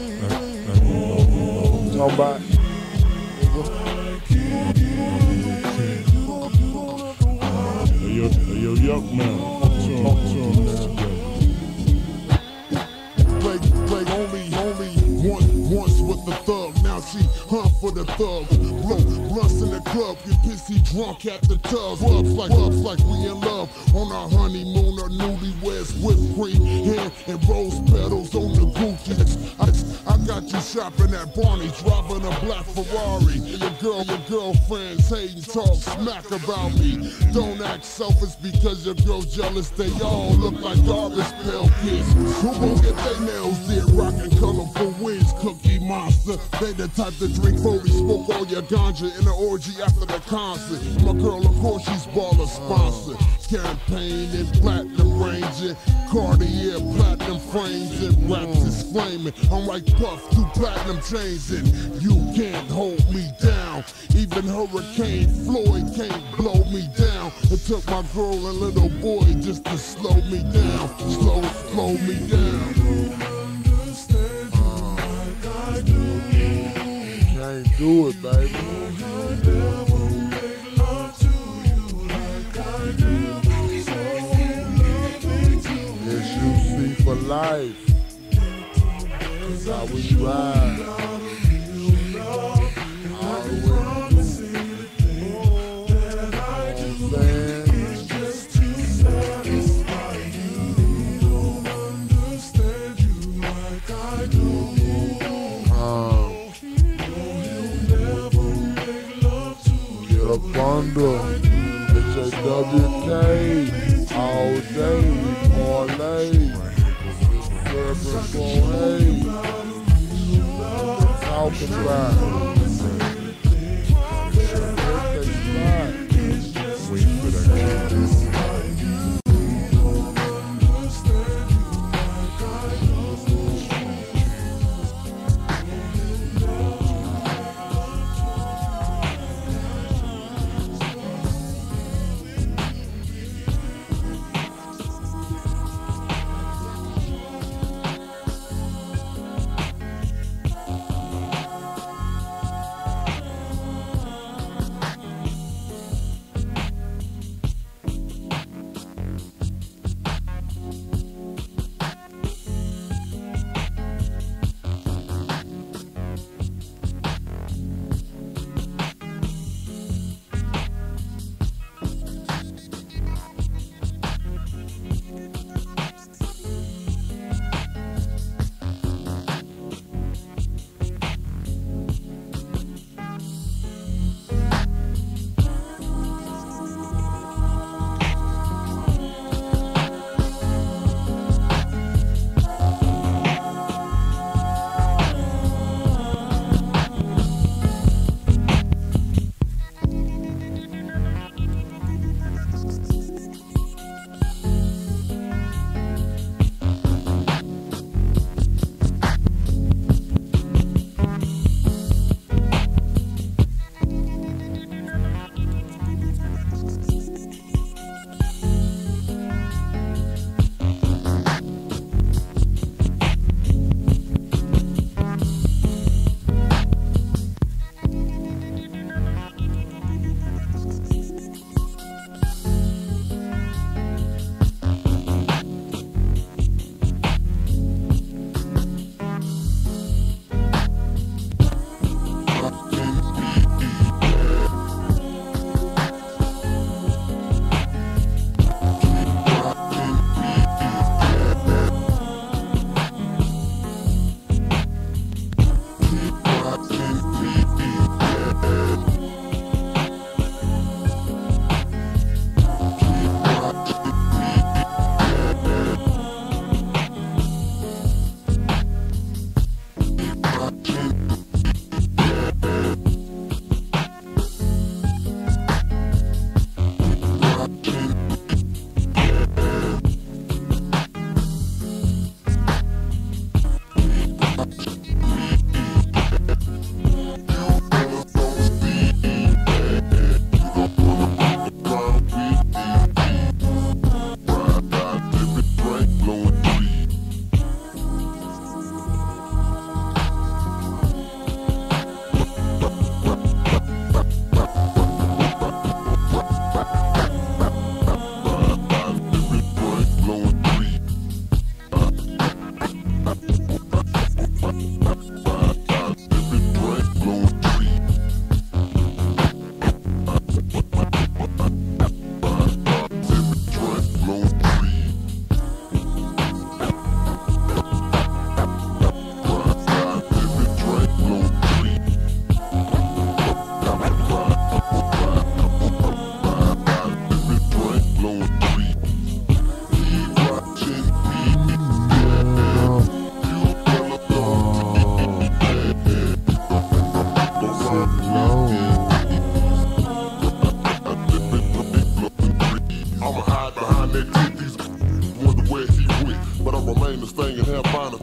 I'm talking about. Hey, yo, hey, yo, yuck, man. Talk to him, talk to him now. Play, play only, only once, once with the thug. Now she hunt for the thugs. Blow blunts in the club, get pissy drunk at the tub. Clubs like clubs like we in love on our honeymoon or newlyweds with cream hair and rose petals on the Gucci. I, I got you shopping at Barney's, driving a black Ferrari. Your girl, your girlfriends hating, talk smack about me. Don't act selfish because your girl's jealous. They all look like garbage pail kids. Who gon' get their nails did? Rockin' colorful wigs, Cookie Monster. They the type to drink forty, smoke all your ganja in an orgy after the concert. My girl, of course, she's baller sponsor. Campaign and platinum ranging, Cartier platinum frames and raps is flaming. I'm like Puff, two platinum chains and you can't hold me down. Even Hurricane Floyd can't blow me down. It took my girl and little boy just to slow me down, slow, slow me down. Can't do it, baby. S U C for life. That's how we ride. Bundle, it's a W K, all day we parlay, seven four eight, talking about, Wait for that kid.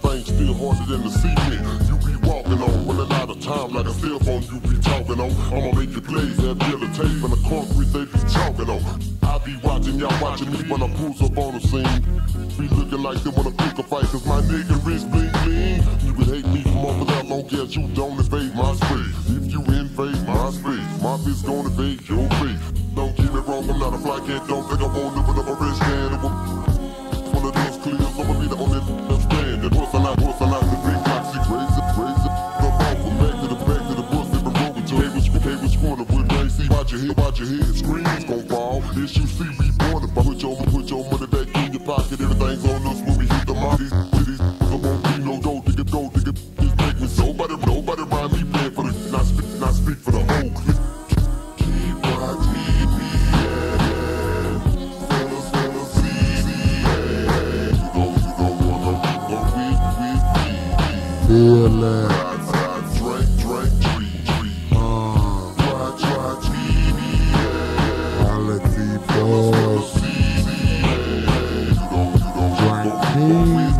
thing still harder than the cement. You be walking on, running out of time like a cell phone you be talking on. I'ma make you plays, have yellow tape and the concrete they be talking on. I be watching y'all watching me when I pulls up on the scene. Be looking like they wanna pick a fight cause my nigga wrist bling bling. You can hate me from over there long as you don't invade my space. If you invade my space, my bitch gon' invade your face. Don't get me wrong, I'm not a fly cat, don't think I won't live up a rich man. One of those clears, I'ma be the only stand. And what's a lot, what's a lot, the big toxic, raise it, raise it. The ball from back to the back to the bus, they been rolling to cable, cable corner with rain. See, watch your head, watch your head, screens gon' fall. This you see me born, if I put your, put your money back in your pocket, everything's on us when we hit the mark. These, these, I won't be no gold digger, gold digger. This make me so, nobody, nobody rhyme me playing for the, not speak, not speak for the whole clip. Keep watching. Feel that. Quality boys. Drink kings.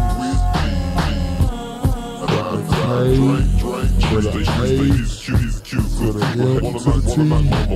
For the A's. For the M to the T.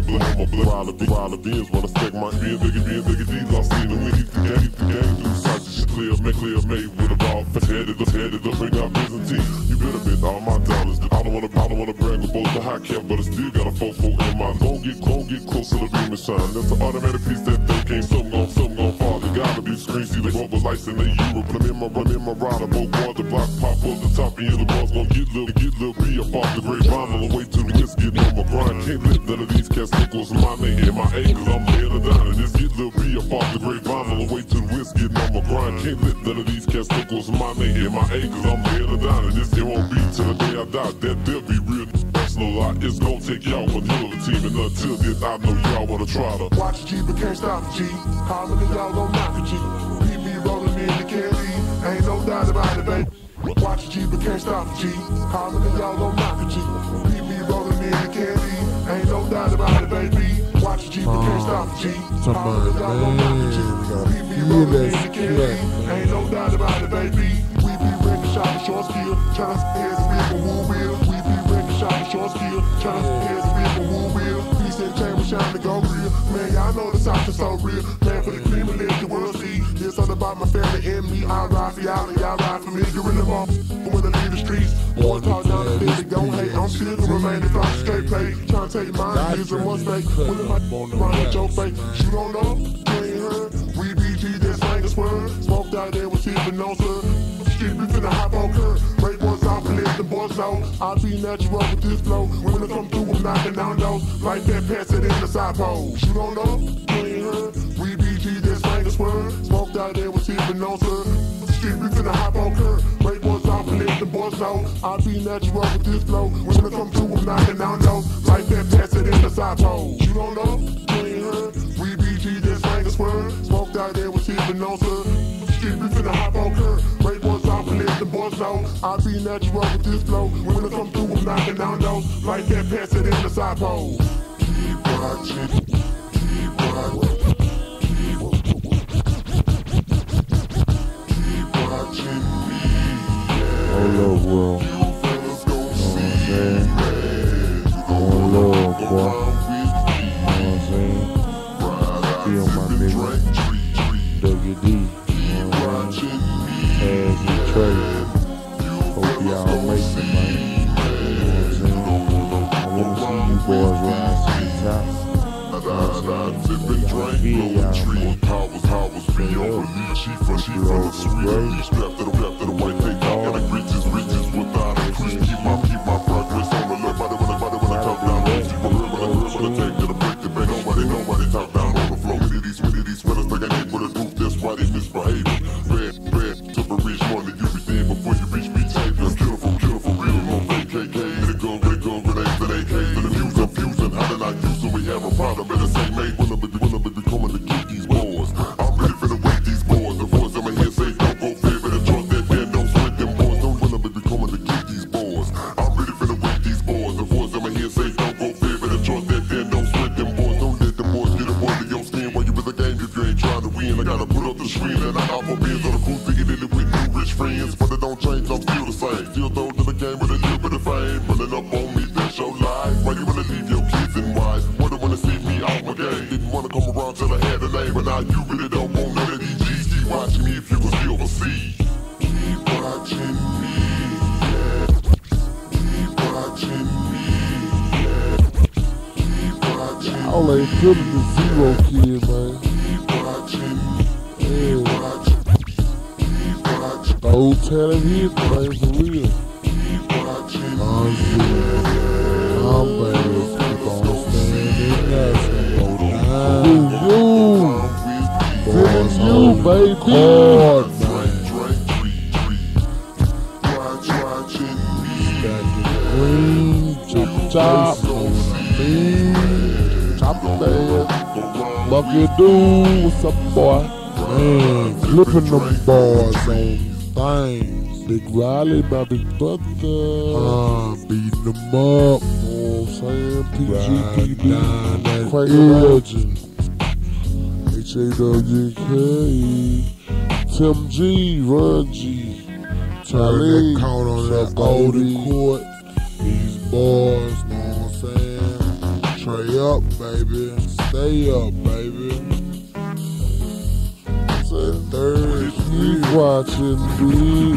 While the D's wanna stack my being bigger, being bigger D's. I seen them when he's the game, the game. Do such shit clear, make clear, made with a ball. Headed up, headed up, bring out Byzantine. You better bet all my dollars. I don't wanna, I don't wanna brag with both the high cap, but I still got a fofo in my. Gon' get, gon' get close to the beam and shine. That's an automatic piece that they came. Something gon', something gon' fall. They gotta be screen, see the rubber lights in the Europe. I'm in my, I'm in my rider, both boys, the block pop up the top, and you the boys gon' get little, get little be up off the great rhyme on the way to the list, getting on my grind. Can't let none of these cats think what's my name in my A, cause I'm head of down. And this get little be up off the great rhyme on the way to the list, getting on my grind. Can't let none of these cats think what's my name in my A, cause I'm head of down. And this it won't be till the day I die, that they'll be real. That's no lie, it's gon' take y'all one hell of a team. And until then, I know y'all wanna try to watch the G, but can't stop the G. How many y'all gon' knock the G? P B rolling in the candy, ain't no doubt about it, baby. Watch the G, but can't stop the G. How many y'all gon' knock the G? P B rolling in the candy, ain't no doubt about it, baby. Watch the G, but can't stop the G. How many y'all gon' knock the G? P B rolling in the candy, ain't no doubt about it, baby. We be wrecking shot and short skill, tryna heads and be for woo wheel. We be wrecking shot and short skill, tryna heads and be for woo wheel. Piece and chain with shine to go real. Man, y'all know the South is so real. Man, for the cream and let the world see. It's all about my family and me. I ride for y'all and y'all ride for me. You're in the mall when I leave the streets. Boys talk down the bitch, don't hate. I'm still gonna remain the fucking straight play. Tryna take mine, use and one snake. When the mic run at your face, you don't know, you ain't heard. We B G, that slang is word. Smoked out there with Steven no sir. Street, we finna hop on curb. Break boys off and let the boys know. I be natural with this flow. When it come through, I'm knocking down doors. Like that, pass it in the side pole. You don't know, you ain't heard. We B G, that slang is word. Smoked out there with Steven no sir. Street, we finna hop on curb. Break boys off and let the boys know. I be natural with this flow. When it come through, I'm knocking down doors. Like that, pass it in the side pole. You don't know, you ain't heard. We B G, that slang is word. Smoked out there with Steven no sir. Street, we finna hop on curb. Break boys off and let the boys know. I be natural with this flow. When it come through, I'm knocking down doors. Like that, pass it in the side pole. keep watching, keep watching, keep, keep watching me. Hold up, world. You fellas gon' Know what I'm see saying? red. One love, boy. Around with me. Know what I'm saying? Feel my nigga. W D. You know what I'm saying? As and Trey. Hope y'all make it, man. You know what I'm saying? I wanna see you boys rise to the top. You know what I'm saying? Feel y'all, man. Powers, powers beyond belief. She from, she from the sweet. Strapped to the, strapped to the white thing. Got the riches, riches without a crease. Keep my, keep my progress on the left. Body when I, body when I talk down. Keep my real when I, real when I take to the break the bank. Nobody, nobody talk down on the floor. With these, with these fellas like I ain't bulletproof. That's why they misbehaving. Red, red, to reach more than you be dead before you reach me. Tape them, kill for, kill for real. No fake K K. Let it go, let it go, grenades and A Ks. To the fuse, I'm fusing. How did I use them? We have a problem in the same mate. When I'm, when I'm becoming to get these boys. I'm ready for the wait these boys. The voice in my head say, don't go fair, but trust that man knows. watching me, yeah. Keep watching me, yeah. Keep watching me. Y'all ain't feeling the zero kid, man. Keep watching me. Yeah. Watching. Keep watching. Old talent hit, man, for real. Keep watching me. I'm serious. I'm ready. Keep on standing there. Go down. You, Boys, you, hold baby. hard, man. Stacking green, chop, Chop. know what I mean? Chop the man. Bucket dude, what's up, boy? Man, flipping them bars on things. Big Riley, my big brother. Uh, beating them up. Know what I'm saying? P G P D. Right down that Crank edge. Legend. H A W K. Tim G. Run G. Turn Charlie. that count on that golden court. These boys, know what I'm saying? Trey up, baby. Stay up, baby. Third Keep watching me.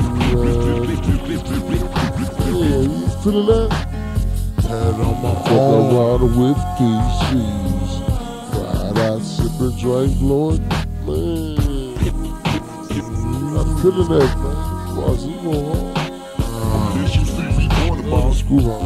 Yeah, you feeling that? head on my Fuck arm. around with these shoes. Fried out, sipping, drink, blowing. Man. I'm feeling that, man. Boss, he go hard. This you see me on the Oh, ball. screw on.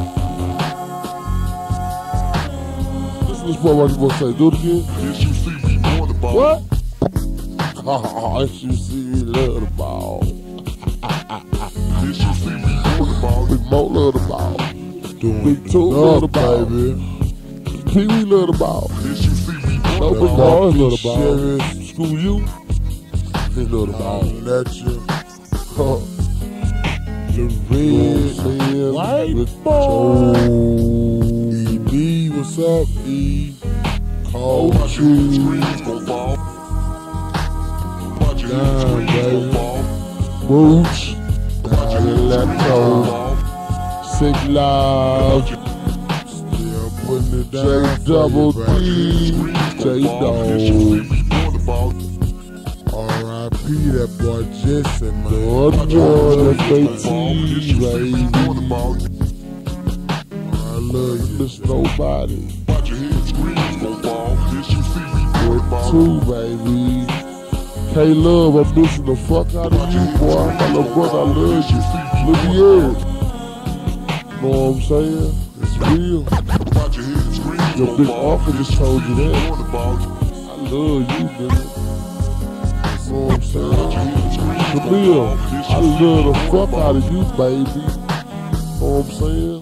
Listen to this part what you gonna say. Do it again. This you see me on the ball. What? Oh, if you see me love the ball. This you see me on the ball. Big Mo love the ball. Doing Big Two love the up, ball. baby. Pee Wee love the ball. This you see me on No the big ball. boys love the ball. Sheriff. Screw you. He love the ball. I'll let you. Huh. The Red red. man White with boy. Joe. E B, what's up, E? Call Watch your you. screens gon' fall. Watch your Down, screens baby. gon' fall. Booch. Watch your Down in that screens gon' toe. fall. Sick Live. Still putting it J down. for Double you, D. baby. J This you Dog. see me on the ball. R I P that boy Jesse, man. Lord Watch your Lord, screens F A gon' fall. This T, you see me baby. on the ball. I love you. Miss nobody. Watch your head screens gon' fall. This you see me on the ball. Two, baby. K-Love, I'm missing the fuck out of you, boy. My little brother, I love you. Look at you. Know what I'm saying? It's real. Watch your head screens Your gon' big fall. uncle just told you that. On the ball. I love you, nigga. Know what I'm Watch your saying? head screens gon' Camille, fall. This I you see me love the on fuck ball. out of you, baby. Know what I'm saying?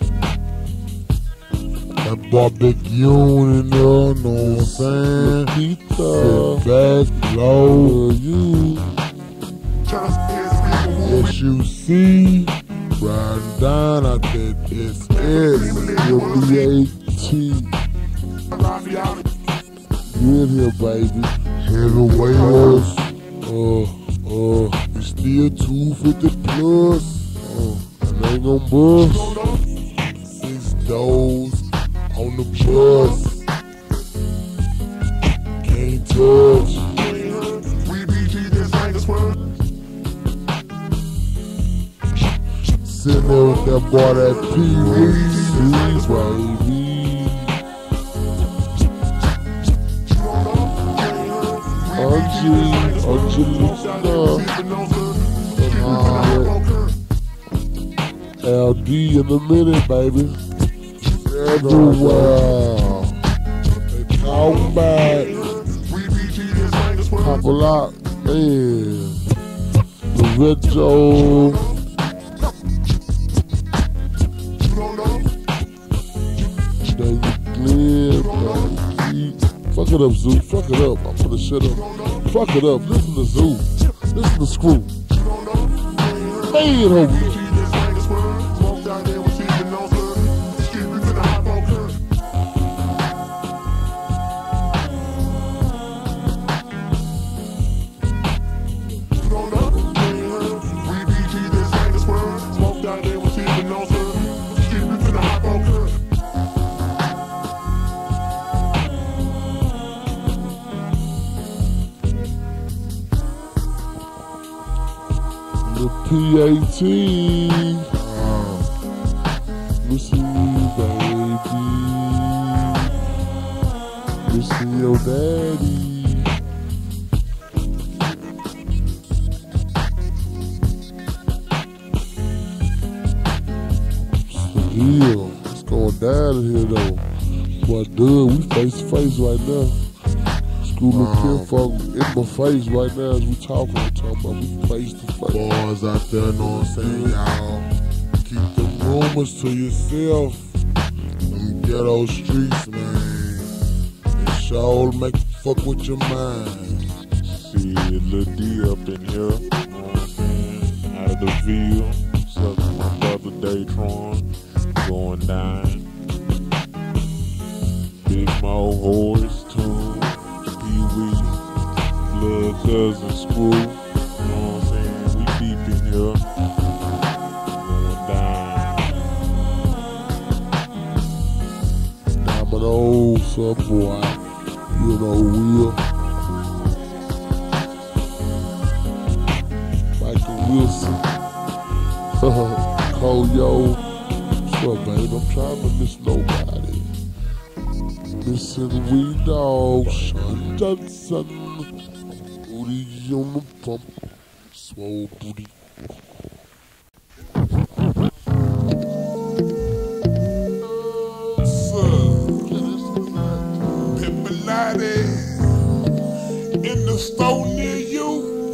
That boy Big Yoon in there, know what I'm saying? Nikita, Sit back, low. love you. S U C. Riding down out that S S. Your B A T. Get here, baby. Heavyweights. Uh, uh, We still two fifty plus. uh, and they ain't gon' bust. Six doors on the bus. Can't touch. Sitting there with that boy, that Pee Wee. See, baby. Angie, Angelina, L D in a minute, baby. Everywhere. They come back. Pop a lot, man. The retro. Then you clear, baby. Fuck it up, Zoo. Fuck it up. I'm gonna shut up. Fuck it up. Listen to Zoo. Listen to Screw. Man, over. P eighteen. Missing you, baby. Missing your daddy. Yeah, it's going down in here though. But dude, we face to face right now. School of kinfolk in my face right now as we talking. I'm talking about we face to face. Boys out there, know what I'm saying, y'all? Keep them rumors to yourself. Them ghetto streets, man. It sure make you fuck with your mind. See Lil D up in here, you know what I'm saying? Out of the Ville, sucking my brother Daytron, going down. Big Mo, Horace, Tune, Pee Wee, Lil Cousin, Screw, you know what I'm saying? We deep in here, going down. I'm an old sub boy, you know, Will. Michael Wilson. Koyo. What's up, babe? I'm trying to miss nobody. Missing Wee Dog, Sean Johnson. Booty on the pump. Swole booty. In the store near you,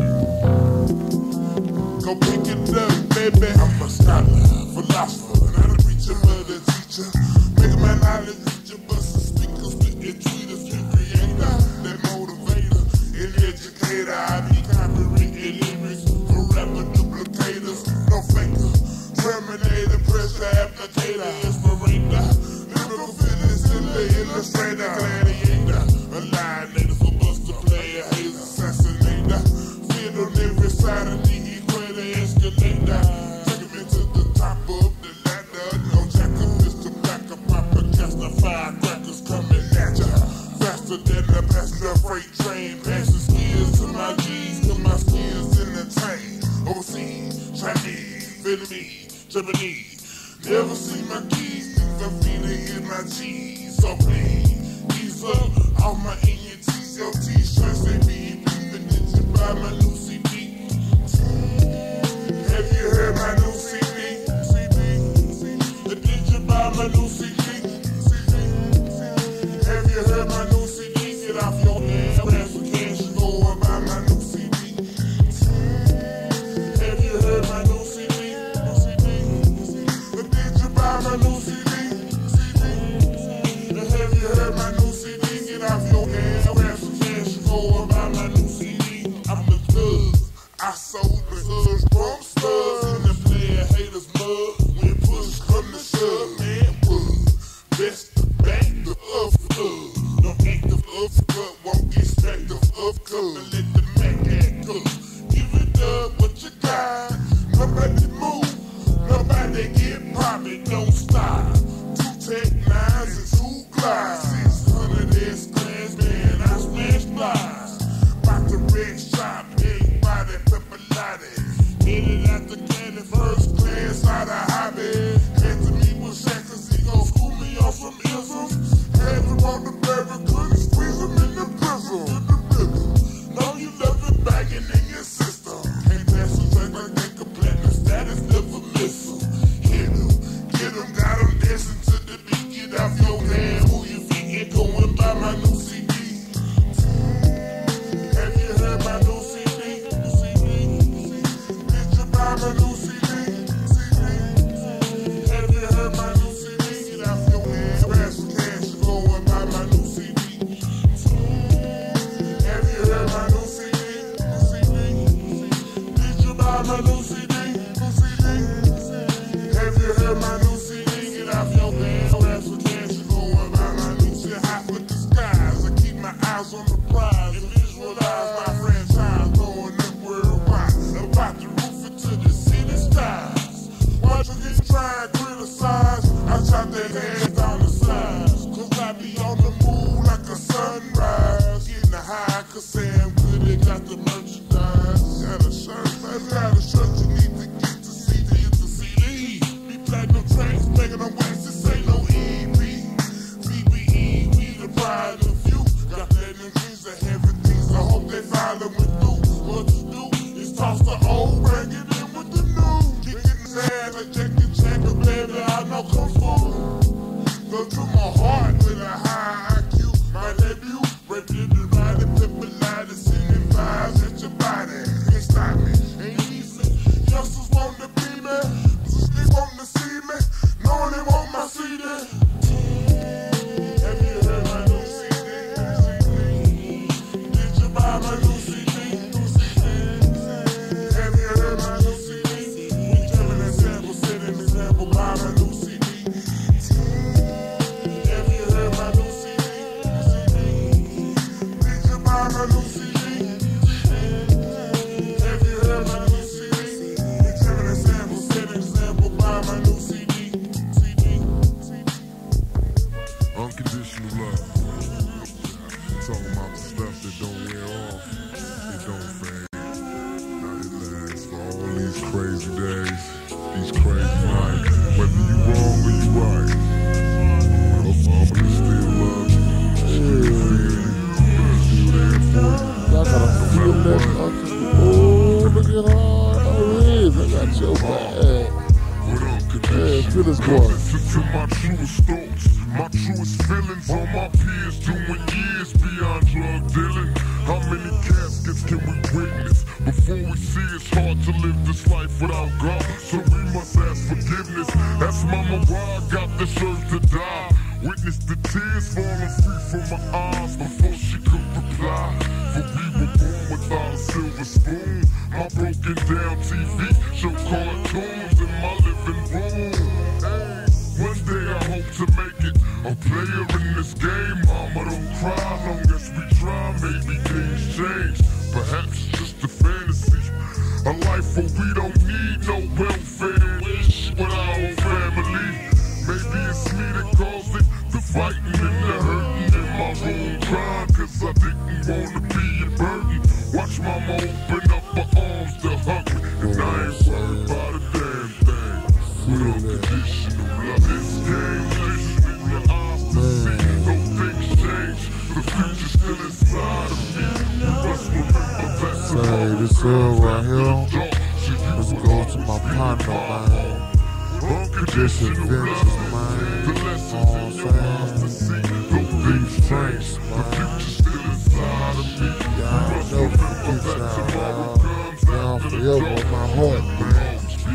go pick it up, baby. I'm a scholar, philosopher, not a preacher, but a teacher. Make my knowledge teacher, bust the speakers, spit your tweeters, you creator, that motivator, an educator. I be copywritten lyrics for rapper duplicators, no faker, terminator, pressure applicator, inspirator, lyrical fitness, illustrator, gladiator, annihilator, for buster player, haze assassinator, fit on every side of the equator, escalator, take him into the top of the ladder, no jacker, Mister Blacker, Papa, Castor, firecrackers coming at ya, faster than the passenger freight train, passing skills to my G's, to my skills in the train, overseas, Chinese, Vietnamese, Japanese, never see my keys, things I'm feeding in my cheese, so please, ease up, all my in your T's, your t-shirts, they be beeping, did you buy my new C D? Have you heard my new C D? C D? Did you buy my new C D? C D? Have you heard my new C D? Get off your ass, grab some cash and go and buy my new C D. Have you heard my new C D? C D? Did you buy my new C D? C D? Have you heard my new C D? Get off your ass, grab some cash and go and buy my new C D. I'm the thug. I sold the thugs from studs and the player haters mud. When push come to shove, man, wood. Best to back the up thug. Don't act the up cut, won't get stacked of up cut. Let the Mac act up. Give it up what you got. Nobody move, nobody get poppin', don't stop. Two tech nines and two glides. six hundred S class, man, I smash flies. Bout to wreck shop, big body, pepper latte. Headed out the candy, first class, out of hobby. Had to meet with Shaq, cause he gon' school me on some isms. Had to want the baby, couldn't squeeze him in the prism. In the middle. Know you love it bagging in your system. Can't pass a track like they can platinum status, never miss him. Hit him, get him, got him dancing to the beat. Get off your hand, who you think go and buy my new C D? Have you heard my new C D? C D? Did you buy my new C D? C D? Have you heard my new C D? Get off your hand, grab some cash and go and buy my new C D. Have you heard my new C D? C D? Did you buy my new C D? C D? Have you heard my new C D? Get off your hand, grab some cash and go and buy my new C D. Hot with the skies, I keep my eyes on the prize and visualize my franchise going up worldwide. About to roof it to the city skies. Watch you get try and criticize. I chop that ass down the sides. Cause I be on the move like a sunrise. Getting high cause Sam Goody got the merchandise. Got a shirt, I got a shirt you need to get like Jackie Chan, baby, I know Kung Fu. Go to my heart with a high I Q. My debut, rape you the body, flip a light, and sending vibes at your body. Can't stop me, ain't easy. Youngsters want to be me, they want to see me, knowing they want my C D. Have you heard my new C D? Did you buy my new C D? Have you heard my new C D? We jamming that sample, set an example, buy my new C D. Have you heard my new C D? Did you buy my new C D? Have you heard my new C D? We jamming that sample, set an example, buy my new C D. C D. Unconditional love. Talking about the stuff that don't wear off, it don't fade. Now it lasts for all these crazy days, these crazy nights. Whether you wrong or you right, I'ma still love you. Still there for you. Y'all gotta feel that fucking. Oh, look at how it is. I got your back. With Yeah, unconditional. feel this boy. Listen to my truest thoughts, my truest feelings on my peers doing years beyond drug dealing. How many caskets can we witness before we see it's hard to live this life without God? So we must ask forgiveness. That's Mama why I got this urge to die. Witness the tears falling free from my eyes before she could reply. For we were born without a silver spoon. My broken down T V show cartoons in my living room. Hey, one day I hope to make it a player in this game. Mama, don't cry, long as we try. Maybe things change. Perhaps it's just a fantasy. A life where we don't need no welfare. Wish with our whole family. Maybe it's me that caused it. The fighting and the hurting in my room crying. Cause I didn't wanna be a burden. Watch mama open up her arms to hug me. And I ain't worried about a damn thing. With unconditional love. This game, listening to eyes to see. Though things change, the future's still inside of me. We must remember that Say this song right here. Let's go to my partner, man. This adventures, man. The lessons in your eyes to see. Though things change, the future's still inside of me. Y'all know forget y'all, y'all. Y'all forever in my heart, man.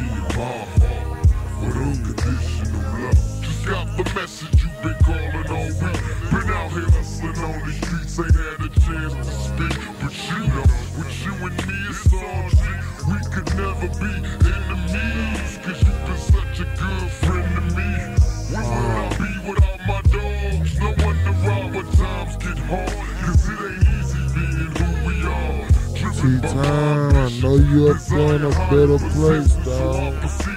With unconditional love. Just got the message you've been calling all week. Been out here hustling on the streets, ain't had a chance to speak. But you know, with you and me it's all G. We could never be enemies, cause you've been such a good friend to me. Where would I be without my dogs? No wonder why when times get hard, cause it ain't easy being who we are. T-Time, I know you up there in a better place, dog.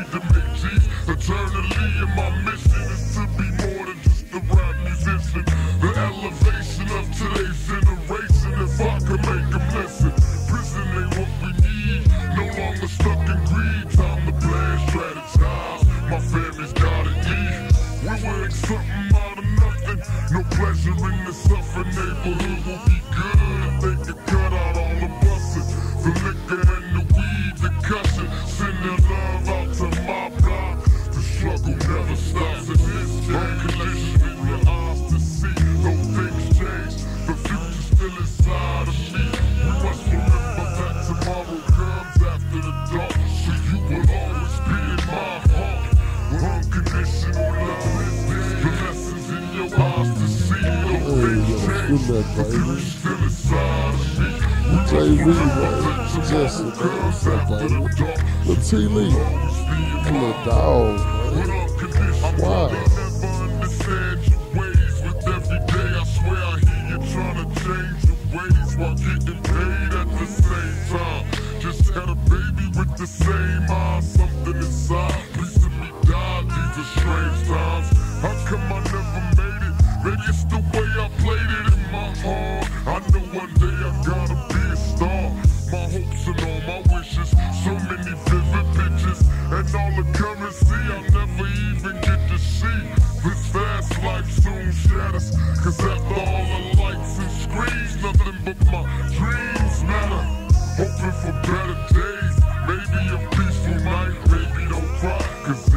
Eternally, and my mission is to be more than just a rap musician. The elevation of today's generation, if I could make them listen. Prison ain't what we need, no longer stuck in greed. Time to plan, strategize, my family's gotta eat. We work something out of nothing, no pleasure in the suffering. Neighborhood will be good if they could cut out all the busting. The liquor and the weed, the cushion, send their love out to my block. The struggle never stops in this game. Unconditional in your eyes to see. Though things change, the future's still inside of me. We must remember that tomorrow comes after the dark. So you will always be in my heart. Unconditional love. The lessons in your eyes to see. Though things change, the future's still inside of me. Jay Lee, man. Just a baby. Little T. Lee. A little dog, man. Wow. Understand your ways with every day. I swear I hear you trying to change your ways while getting paid at the same time. Just had a baby with the same eyes, something inside. Please let me die, these are strange times. How come I never made it? Maybe it's the way I played it in my heart. I know one day I gotta be a star. My hopes and all my wishes, so many vivid pictures, and all the currency I'll never even get to see. This fast life soon shatters, cause after all the lights and screens, nothing but my dreams matter. Hoping for better days, maybe a peaceful night, baby don't cry, cause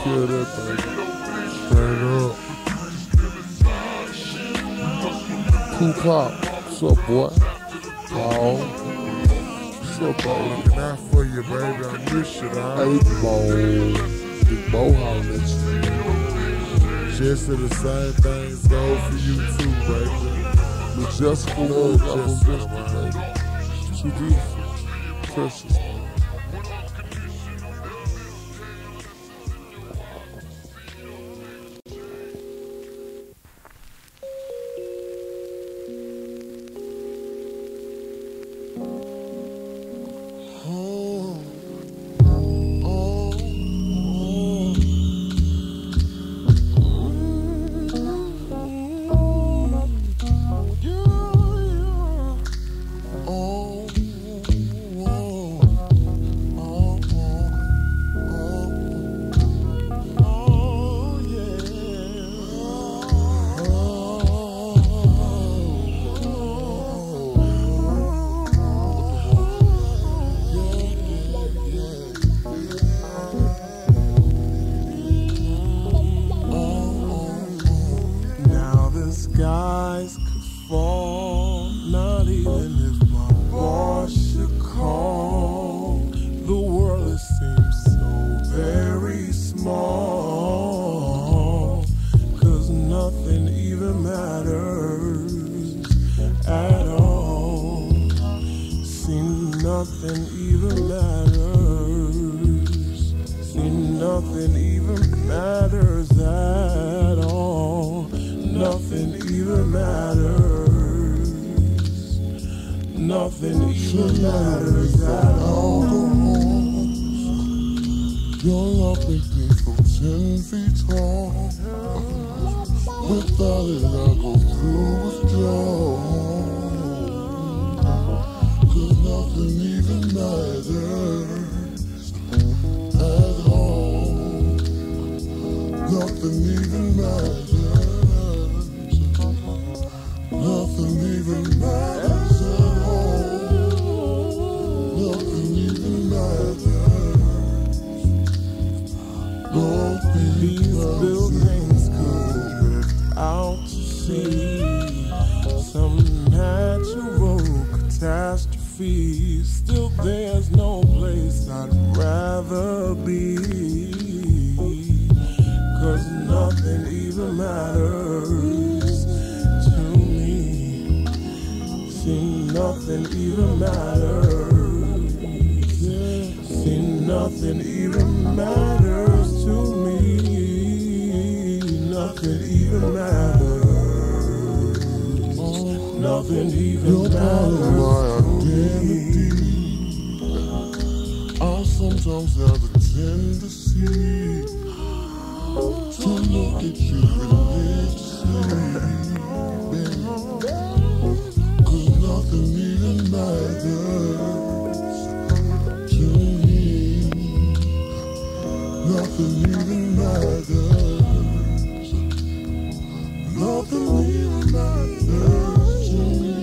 care of that, baby. Straight up. Cool Cop, what's up, boy? Paul, what's up, baby? Looking out for you, baby. I miss you, dog. Hey, Bo, Big Bo hollering at you. Just the same things go for you too, baby. But Jessica, love Jessica, baby. Too beautiful, precious. Skies could fall, not even if my boss should call. The world seems so very small, 'cause nothing even matters at all. See, nothing even matters. See, nothing even matters at all. Nothing even matters. Nothing even matters at all. Your love makes me feel ten feet tall. Without it, I go through withdrawal. 'Cause nothing even matters at all. Nothing even matters. Nothing even matters at all. Nothing even matters. Nothing These buildings could drift out to sea. Some natural catastrophe. Still, there's no place I'd rather be. 'Cause nothing even matters to me. See, nothing even matters. See, nothing even matters to me. Nothing even matters. Nothing even You're part of matters my to identity. me. I sometimes have a tendency to look at you religiously, baby. 'Cause nothing even matters to me. Nothing even matters. Nothing even matters to me.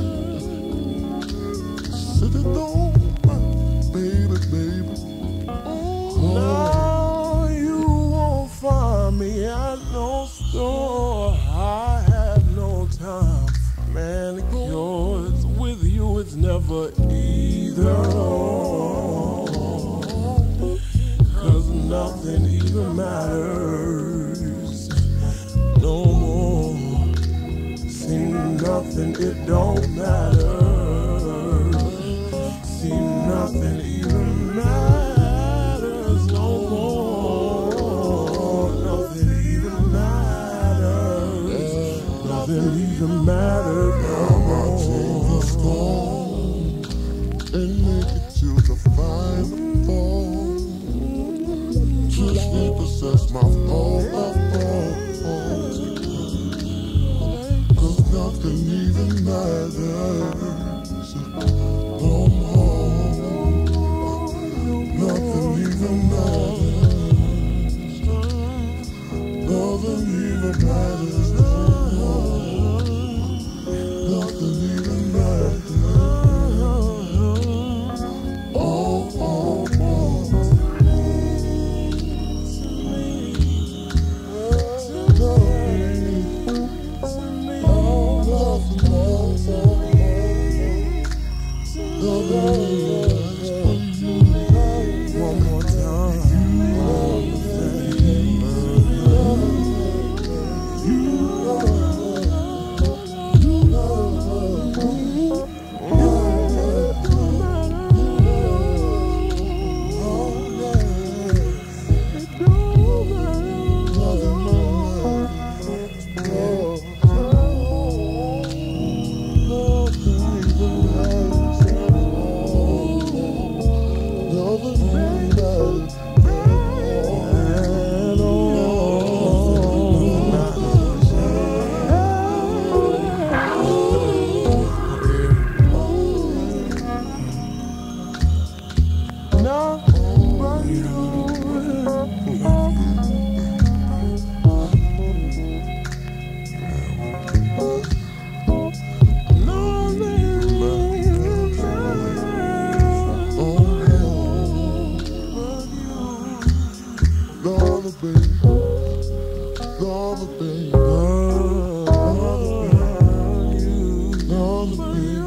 Sit it down, baby, baby. No, you won't find me at no store. I have no time for manicures. With you, it's never either or. 'Cause nothing even matters no more. See, nothing, it don't matter. See, nothing even matters no more. Nothing even matters. Nothing even matters no I'll take the more. storm and make it to the final fall. Just repossess my all my faults. 'Cause nothing even matters no more. Nothing even matters. Nothing even matters no more. Nothing even matters. Oh, oh, oh. No, but you. Gonna be, gonna be, gonna be, gonna be.